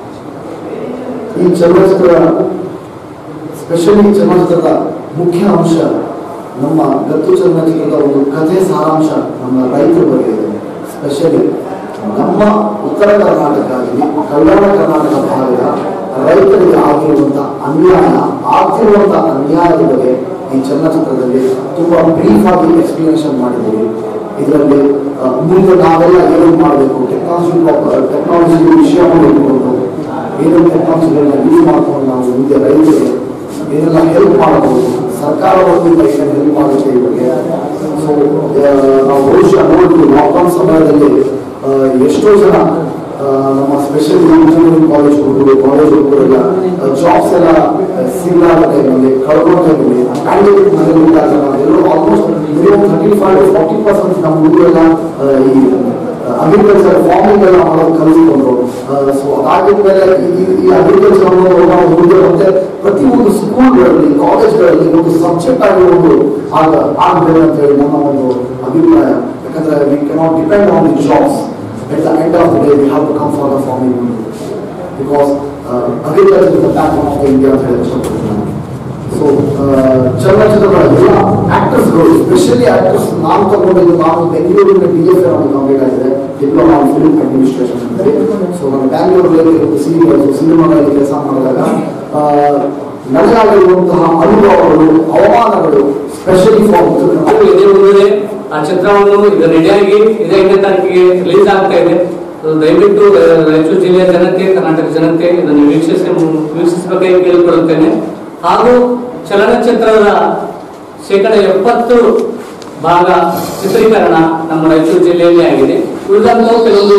ಈ ಚಲನಚಿತ್ರ ಸ್ಪೆಷಲಿ ಚಲನಚಿತ್ರದ ಮುಖ್ಯ ಅಂಶ ನಮ್ಮ ಗತ್ತು ಚಲನಚಿತ್ರದ ಒಂದು ಕಥೆ ಸಾರಾಂಶ ನಮ್ಮ ರೈತರ ಬಗ್ಗೆ ಇದೆ. ಸ್ಪೆಷಲಿ ನಮ್ಮ ಉತ್ತರ ಕರ್ನಾಟಕ ಆಗಲಿ ಕಲ್ಯಾಣ ಕರ್ನಾಟಕ ಭಾಗದ ರೈತರಿಗೆ ಆಗಿರುವಂತಹ ಅನ್ಯಾಯ ಆಗ್ತಿರುವಂತಹ ಅನ್ಯಾಯದ ಬಗ್ಗೆ ಈ ಚಲನಚಿತ್ರದಲ್ಲಿ ತುಂಬಾ ಬ್ರೀಫ್ ಆಗಿ ಎಕ್ಸ್ಪ್ಲನೇಷನ್ ಮಾಡಿದ್ದೀವಿ. ಇದರಲ್ಲಿ ಮುಂದೆ ನಾವೆಲ್ಲ ಏನೇನು ಮಾಡಬೇಕು, ಟೆಕ್ನಾಲಜಿ ಟೆಕ್ನಾಲಜಿ ವಿಷಯವನ್ನು ಇಟ್ಕೊಂಡು ಏನೇನು ಟೆಕ್ನಾಲಜಿಗಳನ್ನ ಯೂಸ್ ಮಾಡ್ಕೊಂಡು ನಾವು ಮುಂದೆ ರೈತರಿಗೆ ಏನೆಲ್ಲ ಹೆಲ್ಪ್ ಮಾಡಬಹುದು, ಸರ್ಕಾರ ವತಿಯಿಂದ ಏನೇನು ಹೆಲ್ಪ್ ಆಗುತ್ತೆ ಈ ಬಗ್ಗೆ. ಸೊ ನಾವು ಬಹುಶಃ ನೋಡಿದ್ವಿ ಲಾಕ್ಡೌನ್ ಸಮಯದಲ್ಲಿ ಎಷ್ಟೋ ಜನ ನಮ್ಮ ಸ್ಪೆಷಲ್ ಇಂಜಿನಿಯರಿಂಗ್ ಕಾಲೇಜ್ ಹುಡುಗರು ಕಾಲೇಜ್ ಹುಡುಗರೆಲ್ಲ ಜಾಬ್ಸ್ ಎಲ್ಲ ಸಿಗಲಾದ ಟೈಮಲ್ಲಿ ಕಳ್ಕೊಂಡ ಟೈಮಲ್ಲಿ ಪ್ಯಾಂಡಮಿಕ್ ಮನೆಯಲ್ಲಿದ್ದಾಗ ಎಲ್ಲರೂ almost minimum thirty five forty percent ನಮ್ಮ ಹುಡುಗರೆಲ್ಲ ಈ ಅಗ್ರಿಕಲ್ಚರ್ ಫಾರ್ಮಿಂಗ್ ಎಲ್ಲ ಮಾಡೋದು ಕಲಿಸ್ಕೊಂಡು ಸೊ ಅದಾದ್ಮೇಲೆ ಈ ಅಗ್ರಿಕಲ್ಚರ್ ಅನ್ನೋದು ನಾವು ಮುಂದೆ ಮತ್ತೆ ಪ್ರತಿಯೊಂದು ಸ್ಕೂಲ್ಗಳಲ್ಲಿ ಕಾಲೇಜ್ಗಳಲ್ಲಿ ಒಂದು ಸಬ್ಜೆಕ್ಟ್ ಆಗಿ ಒಂದು ಆಗ ಆಗಬೇಕು ಅಂತ ಹೇಳಿ ನಮ್ಮ ಒಂದು ಅಭಿಪ್ರಾಯ. ಯಾಕಂದ್ರೆ we cannot depend on the jobs. At the end of the day, we have to come for the farming because uh, agriculture is the backbone of the India ಅಂತ ಹೇಳಿ ಇಷ್ಟಪಡ್ತೀನಿ. ಸೊ ಚಲನಚಿತ್ರಗಳ ಎಲ್ಲ ಆಕ್ಟರ್ಸ್ಗಳು, ಸ್ಪೆಷಲಿ ಆಕ್ಟರ್ಸ್, ನಾನು ತಗೊಂಡಿದ್ದು ನಾನು ಬೆಂಗಳೂರಿನ D F A complete ಆಗಿದೆ, ಡಿಪ್ಲೊಮಾ ಇನ್ ಫಿಲ್ಮ್ ಅಡ್ಮಿನಿಸ್ಟ್ರೇಷನ್ ಅಂತ. ಸೊ ನಾನು ಬ್ಯಾಂಗ್ಳೂರಲ್ಲಿ ಸಿನಿಮಾ ಸಿನಿಮಾಗಳಲ್ಲಿ ಕೆಲಸ ಮಾಡಿದಾಗ ನನಗಾಗಿರುವಂತಹ ಅನುಭವಗಳು, ಅವಮಾನಗಳು, ಸ್ಪೆಷಲಿ ಫಾರ್ ಇದೇ ಮುಂದೆ ಆ ಚಿತ್ರವನ್ನು ಈಗ ರೆಡಿಯಾಗಿ ಇದೇ ಎಂಟನೇ ತಾರೀಕಿಗೆ ರಿಲೀಸ್ ಆಗ್ತಾ ಇದೆ. ದಯವಿಟ್ಟು ರಾಯಚೂರು ಜಿಲ್ಲೆಯ ಜನತೆ, ಕರ್ನಾಟಕ ಜನತೆ ಇದನ್ನು ವೀಕ್ಷಿಸಿ ವೀಕ್ಷಿಸಬೇಕಾಗಿ ಕೇಳಿಕೊಳ್ಳುತ್ತೇನೆ. ಹಾಗೂ ಚಲನಚಿತ್ರದ ಶೇಕಡ ಎಪ್ಪತ್ತು ಭಾಗ ಚಿತ್ರೀಕರಣ ನಮ್ಮ ರಾಯಚೂರು ಜಿಲ್ಲೆಯಲ್ಲಿ ಆಗಿದೆ. ಉಳಿದಂತಹ ಕೆಲವೊಂದು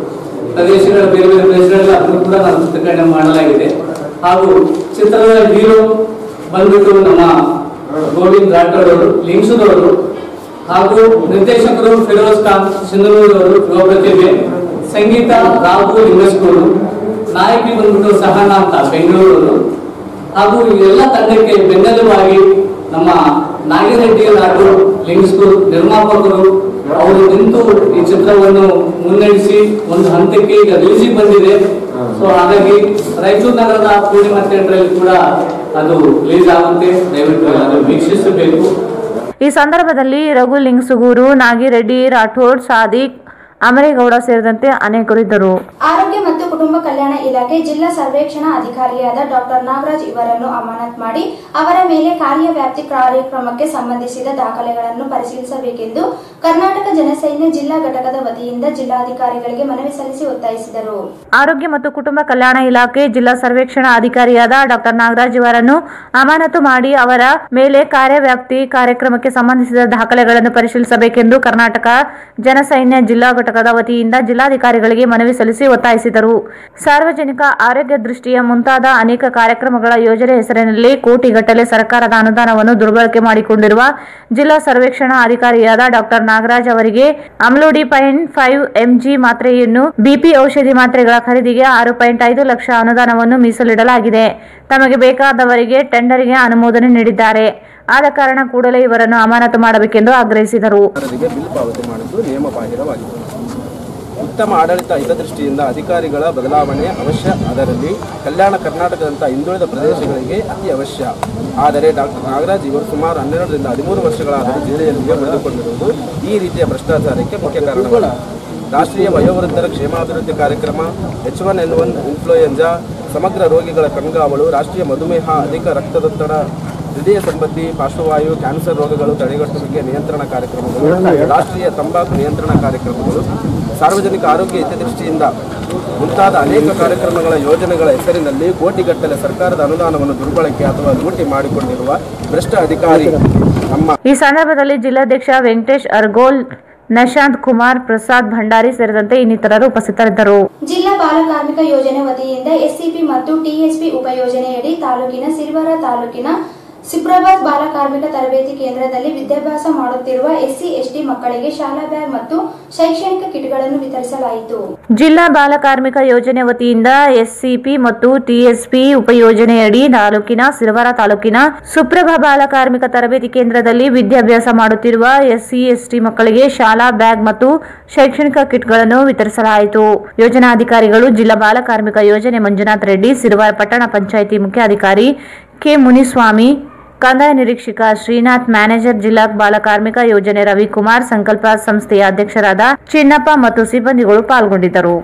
ಪ್ರದೇಶಗಳ ಬೇರೆ ಬೇರೆ ಪ್ರದೇಶಗಳಲ್ಲಿ ಅದನ್ನು ಕೂಡ ನಾವು ಚಿತ್ರೀಕರಣ ಮಾಡಲಾಗಿದೆ. ಹಾಗೂ ಚಿತ್ರದ ಹೀರೋ ಬಂದ್ಬಿಟ್ಟು ನಮ್ಮ ಗೋವಿಂದ್ ರಾಠೋಡ್ ಅವರು, ಲಿಂಗ್ಸುದವರು, ಹಾಗೂ ನಿರ್ದೇಶಕರು ಫಿರೋಜ್ ಖಾನ್ ಸಿಂಧನೂರವರು, ಯುವ ಪ್ರತಿಭೆ, ಸಂಗೀತ ರಾಘು ಲಿಂಗಸ್ಕೂರು, ನಾಯಕಿ ಬಂದ್ಬಿಟ್ಟು ಸಹನಾ ಅಂತ ಬೆಂಗಳೂರವರು. ಹಾಗೂ ಎಲ್ಲ ತಂಡಕ್ಕೆ ಬೆನ್ನೆಲುಬಾಗಿ ನಮ್ಮ ನಾಗಿರೆಡ್ಡಿ ರಾಠೋಡ್ ಲಿಂಗಸ್ಕೂರು ನಿರ್ಮಾಪಕರು ಅವರು ನಿಂತು ಈ ಚಿತ್ರವನ್ನು ಮುನ್ನಡೆಸಿ ಒಂದು ಹಂತಕ್ಕೆ ಈಗ ರಿಲೀಸಿಗೆ ಬಂದಿದೆ. ಸೊ ಹಾಗಾಗಿ ರಾಯಚೂರು ನಗರದ ಪೂರ್ಣಿಮಾ ಥಿಯೇಟರ್ ಅಲ್ಲಿ ಕೂಡ ಅದು ರಿಲೀಸ್ ಆಗುತ್ತೆ, ದಯವಿಟ್ಟು ಅದನ್ನು ವೀಕ್ಷಿಸಬೇಕು. ಈ ಸಂದರ್ಭದಲ್ಲಿ ರಘು ಲಿಂಗಸುಗೂರು, ನಾಗಿರೆಡ್ಡಿ ರಾಠೋಡ್, ಸಾದಿಕ್, ಅಮರೇಗೌಡ ಸೇರಿದಂತೆ ಅನೇಕರು ಇದ್ದರು. ಆರೋಗ್ಯ ಮತ್ತು ಕುಟುಂಬ ಕಲ್ಯಾಣ ಇಲಾಖೆ ಜಿಲ್ಲಾ ಸರ್ವೇಕ್ಷಣಾ ಅಧಿಕಾರಿಯಾದ ಡಾಕ್ಟರ್ ನಾಗರಾಜ್ ಇವರನ್ನು ಅಮಾನತ್ ಮಾಡಿ ಅವರ ಮೇಲೆ ಕಾರ್ಯವ್ಯಾಪ್ತಿ ಕಾರ್ಯಕ್ರಮಕ್ಕೆ ಸಂಬಂಧಿಸಿದ ದಾಖಲೆಗಳನ್ನು ಪರಿಶೀಲಿಸಬೇಕೆಂದು ಕರ್ನಾಟಕ ಜನಸೈನ್ಯ ಜಿಲ್ಲಾ ಘಟಕದ ವತಿಯಿಂದ ಜಿಲ್ಲಾಧಿಕಾರಿಗಳಿಗೆ ಮನವಿ ಸಲ್ಲಿಸಿ ಒತ್ತಾಯಿಸಿದರು. ಆರೋಗ್ಯ ಮತ್ತು ಕುಟುಂಬ ಕಲ್ಯಾಣ ಇಲಾಖೆ ಜಿಲ್ಲಾ ಸರ್ವೇಕ್ಷಣಾ ಅಧಿಕಾರಿಯಾದ ಡಾಕ್ಟರ್ ನಾಗರಾಜ್ ಇವರನ್ನು ಅಮಾನತು ಮಾಡಿ ಅವರ ಮೇಲೆ ಕಾರ್ಯವ್ಯಾಪ್ತಿ ಕಾರ್ಯಕ್ರಮಕ್ಕೆ ಸಂಬಂಧಿಸಿದ ದಾಖಲೆಗಳನ್ನು ಪರಿಶೀಲಿಸಬೇಕೆಂದು ಕರ್ನಾಟಕ ಜನಸೈನ್ಯ ಜಿಲ್ಲಾ ಘಟಕದ ವತಿಯಿಂದ ಜಿಲ್ಲಾಧಿಕಾರಿಗಳಿಗೆ ಮನವಿ ಸಲ್ಲಿಸಿ ಒತ್ತಾಯಿಸಿದರು. ಸಾರ್ವಜನಿಕ ಆರೋಗ್ಯ ದೃಷ್ಟಿಯ ಮುಂತಾದ ಅನೇಕ ಕಾರ್ಯಕ್ರಮಗಳ ಯೋಜನೆ ಹೆಸರಿನಲ್ಲಿ ಕೋಟಿಗಟ್ಟಲೆ ಸರ್ಕಾರದ ಅನುದಾನವನ್ನು ದುರ್ಬಳಕೆ ಮಾಡಿಕೊಂಡಿರುವ ಜಿಲ್ಲಾ ಸರ್ವೇಕ್ಷಣಾ ಅಧಿಕಾರಿಯಾದ ಡಾಕ್ಟರ್ ನಾಗರಾಜ್ ಅವರಿಗೆ ಅಮ್ಲೋಡಿ ಪಾಯಿಂಟ್ ಫೈವ್ ಎಂಜಿ ಮಾತ್ರೆಯನ್ನು ಬಿಪಿ ಔಷಧಿ ಮಾತ್ರೆಗಳ ಖರೀದಿಗೆ ಆರು ಪಾಯಿಂಟ್ ಐದು ಲಕ್ಷ ಅನುದಾನವನ್ನು ಮೀಸಲಿಡಲಾಗಿದೆ. ತಮಗೆ ಬೇಕಾದವರಿಗೆ ಟೆಂಡರ್ಗೆ ಅನುಮೋದನೆ ನೀಡಿದ್ದಾರೆ. ಆದ ಕಾರಣ ಕೂಡಲೇ ಇವರನ್ನು ಅಮಾನತು ಮಾಡಬೇಕೆಂದು ಆಗ್ರಹಿಸಿದರು. ಉತ್ತಮ ಆಡಳಿತ ಹಿತದೃಷ್ಟಿಯಿಂದ ಅಧಿಕಾರಿಗಳ ಬದಲಾವಣೆ ಅವಶ್ಯ. ಅದರಲ್ಲಿ ಕಲ್ಯಾಣ ಕರ್ನಾಟಕದಂಥ ಹಿಂದುಳಿದ ಪ್ರದೇಶಗಳಿಗೆ ಅತಿ ಅವಶ್ಯ. ಆದರೆ ಡಾಕ್ಟರ್ ನಾಗರಾಜ್ ಇವರು ಸುಮಾರು ಹನ್ನೆರಡರಿಂದ ಹದಿಮೂರು ವರ್ಷಗಳಾದರೂ ಜಿಲ್ಲೆಯಲ್ಲಿಯೇ ಉಳಿದುಕೊಂಡಿರುವುದು ಈ ರೀತಿಯ ಭ್ರಷ್ಟಾಚಾರಕ್ಕೆ ಮುಖ್ಯ ಕಾರಣಗಳು. ರಾಷ್ಟ್ರೀಯ ವಯೋವೃದ್ಧರ ಕ್ಷೇಮಾಭಿವೃದ್ಧಿ ಕಾರ್ಯಕ್ರಮ, H one N one influenza, ಸಮಗ್ರ ರೋಗಿಗಳ ಕಣ್ಗಾವಲು, ರಾಷ್ಟ್ರೀಯ ಮಧುಮೇಹ, ಅಧಿಕ ರಕ್ತದೊತ್ತಡ, ಹೃದಯ ಸಂಬಂಧಿ ಪಾರ್ಶ್ವವಾಯು, ಕ್ಯಾನ್ಸರ್ ರೋಗಗಳು ತಡೆಗಟ್ಟುವಿಕೆ ನಿಯಂತ್ರಣ ಕಾರ್ಯಕ್ರಮಗಳು, ರಾಷ್ಟ್ರೀಯ ತಂಬಾಕು ನಿಯಂತ್ರಣ ಕಾರ್ಯಕ್ರಮಗಳು, ಸಾರ್ವಜನಿಕ ಆರೋಗ್ಯ ಹಿತದೃಷ್ಟಿಯಿಂದ ಮುಂತಾದ ಅನೇಕ ಕಾರ್ಯಕ್ರಮಗಳ ಯೋಜನೆಗಳ ಹೆಸರಿನಲ್ಲಿ ಕೋಟಿಗಟ್ಟಲೆ ಸರ್ಕಾರದ ಅನುದಾನವನ್ನು ದುರ್ಬಳಕೆ ಅಥವಾ ಲೂಟಿ ಮಾಡಿಕೊಂಡಿರುವ ಭ್ರಷ್ಟ ಅಧಿಕಾರಿ ನಮ್ಮ. ಈ ಸಂದರ್ಭದಲ್ಲಿ ಜಿಲ್ಲಾಧ್ಯಕ್ಷ ವೆಂಕಟೇಶ್ ಅರ್ಗೋಲ್, ನಶಾಂತ್ ಕುಮಾರ್, ಪ್ರಸಾದ್ ಭಂಡಾರಿ ಸೇರಿದಂತೆ ಇನ್ನಿತರರು ಉಪಸ್ಥಿತರಿದ್ದರು. ಜಿಲ್ಲಾ ಬಾಲ ಕಾರ್ಮಿಕ ಯೋಜನೆ ವತಿಯಿಂದ ಎಸ್ಸಿಪಿ ಮತ್ತು ಟಿಎಸ್ಪಿ ಉಪಯೋಜನೆಯಡಿ ತಾಲೂಕಿನ ಸಿರಿವರ ತಾಲೂಕಿನ ಸಿಬ್ರಾಬಾದ್ ಬಾಲ ಕಾರ್ಮಿಕ ತರಬೇತಿ ಕೇಂದ್ರದಲ್ಲಿ ವಿದ್ಯಾಭ್ಯಾಸ ಮಾಡುತ್ತಿರುವ ಎಸ್ಸಿ ಎಸ್ಟಿ ಮಕ್ಕಳಿಗೆ ಶಾಲಾ ಬ್ಯಾಗ್ ಮತ್ತು ಶೈಕ್ಷಣಿಕ ಕಿಟ್ಗಳನ್ನು ವಿತರಿಸಲಾಯಿತು. ಜಿಲ್ಲಾ ಬಾಲ ಕಾರ್ಮಿಕ ಯೋಜನೆ ವತಿಯಿಂದ ಎಸ್ಸಿಪಿ ಮತ್ತು ಟಿಎಸ್ಪಿ ಉಪಯೋಜನೆಯಡಿ ತಾಲೂಕಿನ ಸಿರವಾರ ತಾಲೂಕಿನ ಸುಪ್ರಭಾ ಬಾಲ ಕಾರ್ಮಿಕ ತರಬೇತಿ ಕೇಂದ್ರದಲ್ಲಿ ವಿದ್ಯಾಭ್ಯಾಸ ಮಾಡುತ್ತಿರುವ ಎಸ್ಸಿ ಎಸ್ಟಿ ಮಕ್ಕಳಿಗೆ ಶಾಲಾ ಬ್ಯಾಗ್ ಮತ್ತು ಶೈಕ್ಷಣಿಕ ಕಿಟ್ಗಳನ್ನು ವಿತರಿಸಲಾಯಿತು. ಯೋಜನಾಧಿಕಾರಿಗಳು ಜಿಲ್ಲಾ ಬಾಲ ಕಾರ್ಮಿಕ ಯೋಜನೆ ಮಂಜುನಾಥ್ ರೆಡ್ಡಿ, ಸಿರವಾರ ಪಟ್ಟಣ ಪಂಚಾಯಿತಿ ಮುಖ್ಯಾಧಿಕಾರಿ ಕೆ ಮುನಿಸ್ವಾಮಿ, ಕಂದಾಯ ನಿರೀಕ್ಷಕ ಶ್ರೀನಾಥ್, ಮ್ಯಾನೇಜರ್ ಜಿಲ್ಲಾ ಬಾಲ ಕಾರ್ಮಿಕ ಯೋಜನೆ ರವಿಕುಮಾರ್, ಸಂಕಲ್ಪ ಸಂಸ್ಥೆಯ ಅಧ್ಯಕ್ಷರಾದ ಚಿನ್ನಪ್ಪ ಮತ್ತು ಸಿಬ್ಬಂದಿಗಳು ಪಾಲ್ಗೊಂಡಿದ್ದರು.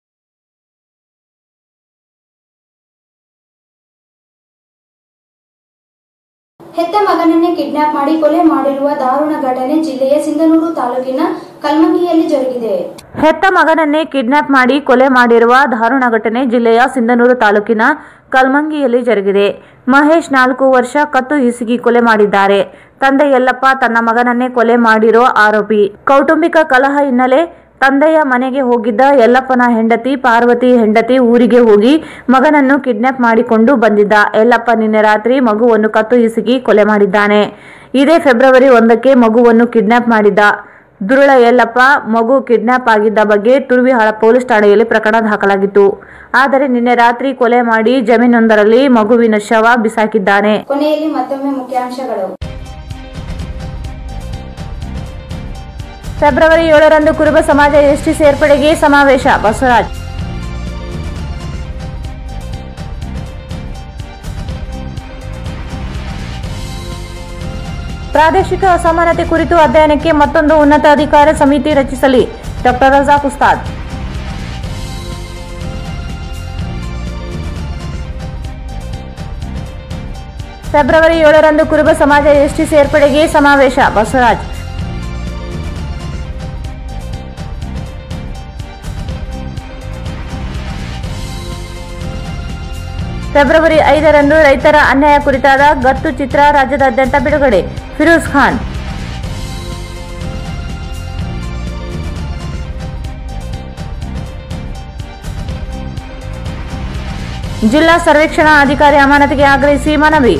ಹೆತ್ತ ಮಗನನ್ನೇ ಕಿಡ್ನಾಪ್ ಮಾಡಿ ಕೊಲೆ ಮಾಡಿರುವ ದಾರುಣ ಘಟನೆ ಜಿಲ್ಲೆಯ ಸಿಂಧನೂರು ತಾಲೂಕಿನ ಕಲ್ಮಂಗಿಯಲ್ಲಿ ಜರುಗಿದೆ. ಹೆತ್ತ ಮಗನನ್ನೇ ಕಿಡ್ನಾಪ್ ಮಾಡಿ ಕೊಲೆ ಮಾಡಿರುವ ದಾರುಣ ಘಟನೆ ಜಿಲ್ಲೆಯ ಸಿಂಧನೂರು ತಾಲೂಕಿನ ಕಲ್ಮಂಗಿಯಲ್ಲಿ ಜರುಗಿದೆ. ಮಹೇಶ್ ನಾಲ್ಕು ವರ್ಷ ಕತ್ತು ಹಿಸುಕಿ ಕೊಲೆ ಮಾಡಿದ್ದಾರೆ. ತಂದೆ ಯಲ್ಲಪ್ಪ ತನ್ನ ಮಗನನ್ನೇ ಕೊಲೆ ಮಾಡಿರೋ ಆರೋಪಿ. ಕೌಟುಂಬಿಕ ಕಲಹ ಹಿನ್ನೆಲೆ ತಂದೆಯ ಮನೆಗೆ ಹೋಗಿದ್ದ ಯಲ್ಲಪ್ಪನ ಹೆಂಡತಿ ಪಾರ್ವತಿ ಹೆಂಡತಿ ಊರಿಗೆ ಹೋಗಿ ಮಗನನ್ನು ಕಿಡ್ನಾಪ್ ಮಾಡಿಕೊಂಡು ಬಂದಿದ್ದ. ಯಲ್ಲಪ್ಪ ನಿನ್ನೆ ರಾತ್ರಿ ಮಗುವನ್ನು ಕತ್ತು ಹಿಸುಕಿ ಕೊಲೆ ಮಾಡಿದ್ದಾನೆ. ಇದೇ ಫೆಬ್ರವರಿ ಒಂದಕ್ಕೆ ಮಗುವನ್ನು ಕಿಡ್ನಾಪ್ ಮಾಡಿದ್ದ. ದುರುಳ ಯಲ್ಲಪ್ಪ ಮಗು ಕಿಡ್ನಾಪ್ ಆಗಿದ್ದ ಬಗ್ಗೆ ತುರುವಿಹಾಳ ಪೊಲೀಸ್ ಠಾಣೆಯಲ್ಲಿ ಪ್ರಕರಣ ದಾಖಲಾಗಿತ್ತು. ಆದರೆ ನಿನ್ನೆ ರಾತ್ರಿ ಕೊಲೆ ಮಾಡಿ ಜಮೀನೊಂದರಲ್ಲಿ ಮಗುವಿನ ಶವ ಬಿಸಾಕಿದ್ದಾನೆ. ಕೊನೆಯಲ್ಲಿ ಮತ್ತೊಮ್ಮೆ ಮುಖ್ಯಾಂಶಗಳು. ಫೆಬ್ರವರಿ ಏಳರಂದು ಕುರುಬ ಸಮಾಜ ಎಸ್ಟಿ ಸೇರ್ಪಡೆಗೆ ಸಮಾವೇಶ. ಬಸವರಾಜ್. ಪ್ರಾದೇಶಿಕ ಅಸಮಾನತೆ ಕುರಿತು ಅಧ್ಯಯನಕ್ಕೆ ಮತ್ತೊಂದು ಉನ್ನತ ಅಧಿಕಾರ ಸಮಿತಿ ರಚಿಸಲಿ. ಡಾಕ್ಟರ್ ರಜಾಕ್ ಉಸ್ತಾದ್. ಫೆಬ್ರವರಿ ಏಳರಂದು ಕುರುಬ ಸಮಾಜ ಎಸ್ಟಿ ಸೇರ್ಪಡೆಗೆ ಸಮಾವೇಶ. ಬಸವರಾಜ್. ಫೆಬ್ರವರಿ ಐದರಂದು ರೈತರ ಅನ್ಯಾಯ ಕುರಿತಾದ ಗತ್ತು ಚಿತ್ರ ರಾಜ್ಯದಾದ್ಯಂತ ಬಿಡುಗಡೆ. ಫಿರೋಜ್ ಖಾನ್. ಜಿಲ್ಲಾ ಸರ್ವೇಕ್ಷಣಾ ಅಧಿಕಾರಿ ಅಮಾನತಿಗೆ ಆಗ್ರಹಿಸಿ ಮನವಿ.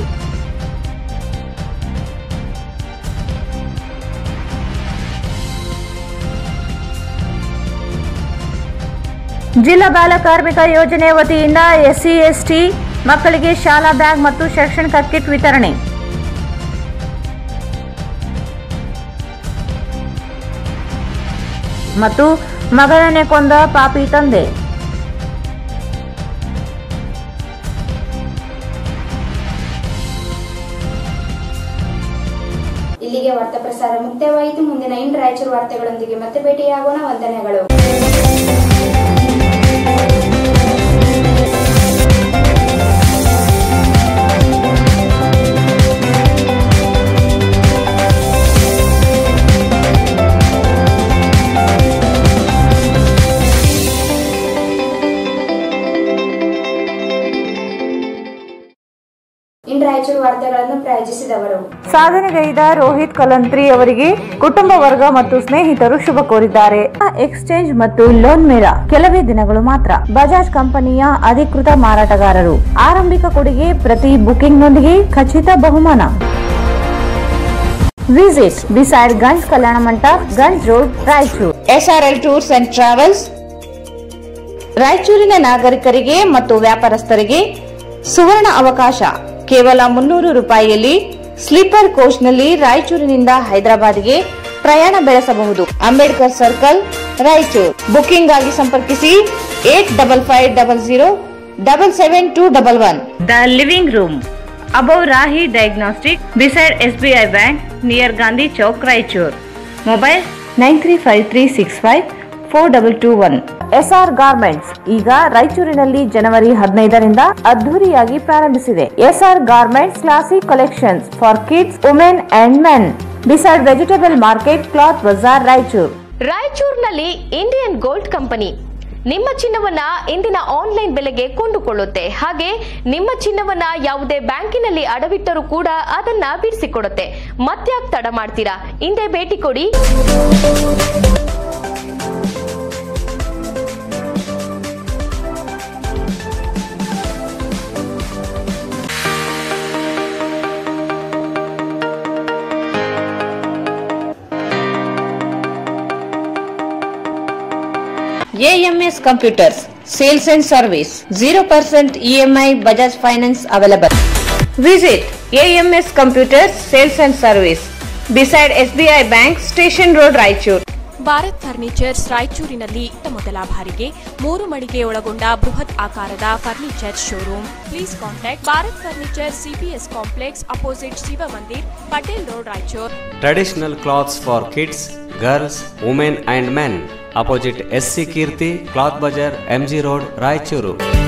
ಜಿಲ್ಲಾ ಬಾಲ ಕಾರ್ಮಿಕ ಯೋಜನೆ ವತಿಯಿಂದ ಎಸ್ಸಿ ಎಸ್ಟಿ ಮಕ್ಕಳಿಗೆ ಶಾಲಾ ಬ್ಯಾಗ್ ಮತ್ತು ಶೈಕ್ಷಣಿಕ ಕಿಟ್ ವಿತರಣೆ. ಮತ್ತು ಮಗನನ್ನೇ ಕೊಂದ ಪಾಪಿ ತಂದೆ. ಇಲ್ಲಿಗೆ ವಾರ್ತಾ ಪ್ರಸಾರ ಮುಕ್ತಾಯವಾಯಿತು. ಮುಂದಿನ ಇನ್ ರಾಯಚೂರು ವಾರ್ತೆಗಳೊಂದಿಗೆ ಮತ್ತೆ ಭೇಟಿಯಾಗೋಣ. ವಂದನೆಗಳು. ರಾಯಚೂರು ವಾರ್ತೆಗಳನ್ನು ಪ್ರಾಯೋಜಿಸಿದವರು ಸಾಧನೆಗೈದ ರೋಹಿತ್ ಕಲಂತ್ರಿ ಅವರಿಗೆ ಕುಟುಂಬ ವರ್ಗ ಮತ್ತು ಸ್ನೇಹಿತರು ಶುಭ ಕೋರಿದ್ದಾರೆ. ಎಕ್ಸ್ಚೇಂಜ್ ಮತ್ತು ಲೋನ್ ಮೇರಾ ಕೆಲವೇ ದಿನಗಳು ಮಾತ್ರ. ಬಜಾಜ್ ಕಂಪನಿಯ ಅಧಿಕೃತ ಮಾರಾಟಗಾರರು. ಆರಂಭಿಕ ಕೊಡುಗೆ ಪ್ರತಿ ಬುಕಿಂಗ್ನೊಂದಿಗೆ ಖಚಿತ ಬಹುಮಾನ. Visit beside Ganj Kalyana Mantapa, Ganj road, Raichur. SRL tours and travels ರಾಯಚೂರಿನ ನಾಗರಿಕರಿಗೆ ಮತ್ತು ವ್ಯಾಪಾರಸ್ಥರಿಗೆ ಸುವರ್ಣ ಅವಕಾಶ. ಕೇವಲ ಮುನ್ನೂರು ರೂಪಾಯಿಯಲ್ಲಿ ಸ್ಲೀಪರ್ ಕೋಚ್ನಲ್ಲಿ ರಾಯಚೂರಿನಿಂದ ಹೈದರಾಬಾದ್ಗೆ ಪ್ರಯಾಣ ಬೆಳೆಸಬಹುದು. ಅಂಬೇಡ್ಕರ್ ಸರ್ಕಲ್, ರಾಯಚೂರು. ಬುಕಿಂಗ್ ಆಗಿ ಸಂಪರ್ಕಿಸಿ eight double five double zero double seven two double one. The living room above Rahi diagnostic beside SBI bank near Gandhi Chowk, Raichur. Mobile nine three five three six five four double two one. SR garments ಈಗ ರಾಯಚೂರಿನಲ್ಲಿ ಜನವರಿ ಹದಿನೈದರಿಂದ ಅದ್ದೂರಿಯಾಗಿ ಪ್ರಾರಂಭಿಸಿದೆ. SR garments classic collections for kids, women and men beside vegetable market, cloth ಬಜಾರ್, ರಾಯಚೂರು. ರಾಯಚೂರಿನಲ್ಲಿ Indian gold company ನಿಮ್ಮ ಚಿನ್ನವನ್ನ ಇಂದಿನ ಆನ್ಲೈನ್ ಬೆಲೆಗೆ ಕೊಂಡುಕೊಳ್ಳುತ್ತೆ. ಹಾಗೆ ನಿಮ್ಮ ಚಿನ್ನವನ್ನ ಯಾವುದೇ ಬ್ಯಾಂಕಿನಲ್ಲಿ ಅಡವಿಟ್ಟರೂ ಕೂಡ ಅದನ್ನ ಬಿಡಿಸಿಕೊಡುತ್ತೆ. ಮತ್ತ್ಯಾಕ್ ತಡ ಮಾಡ್ತೀರಾ? ಹಿಂದೆ ಭೇಟಿ ಕೊಡಿ. A M S Computers Sales and Service zero percent E M I Bajaj Finance available. Visit A M S Computers Sales and Service beside S B I Bank, Station Road, Raichur. Bharat furnitures ರಾಯಚೂರಿನಲ್ಲಿ ಮೊದಲ ಬಾರಿಗೆ ಮೂರು ಮಳಿಗೆ ಒಳಗೊಂಡ ಬೃಹತ್ ಆಕಾರದ furniture showroom. Please contact Bharat furniture CPS complex opposite Shiva Mandir, Patel road, Raichur. Traditional cloths for kids, girls, women and men. Opposite S C Kirti, Cloth Bazaar, M G Road, Raichuru.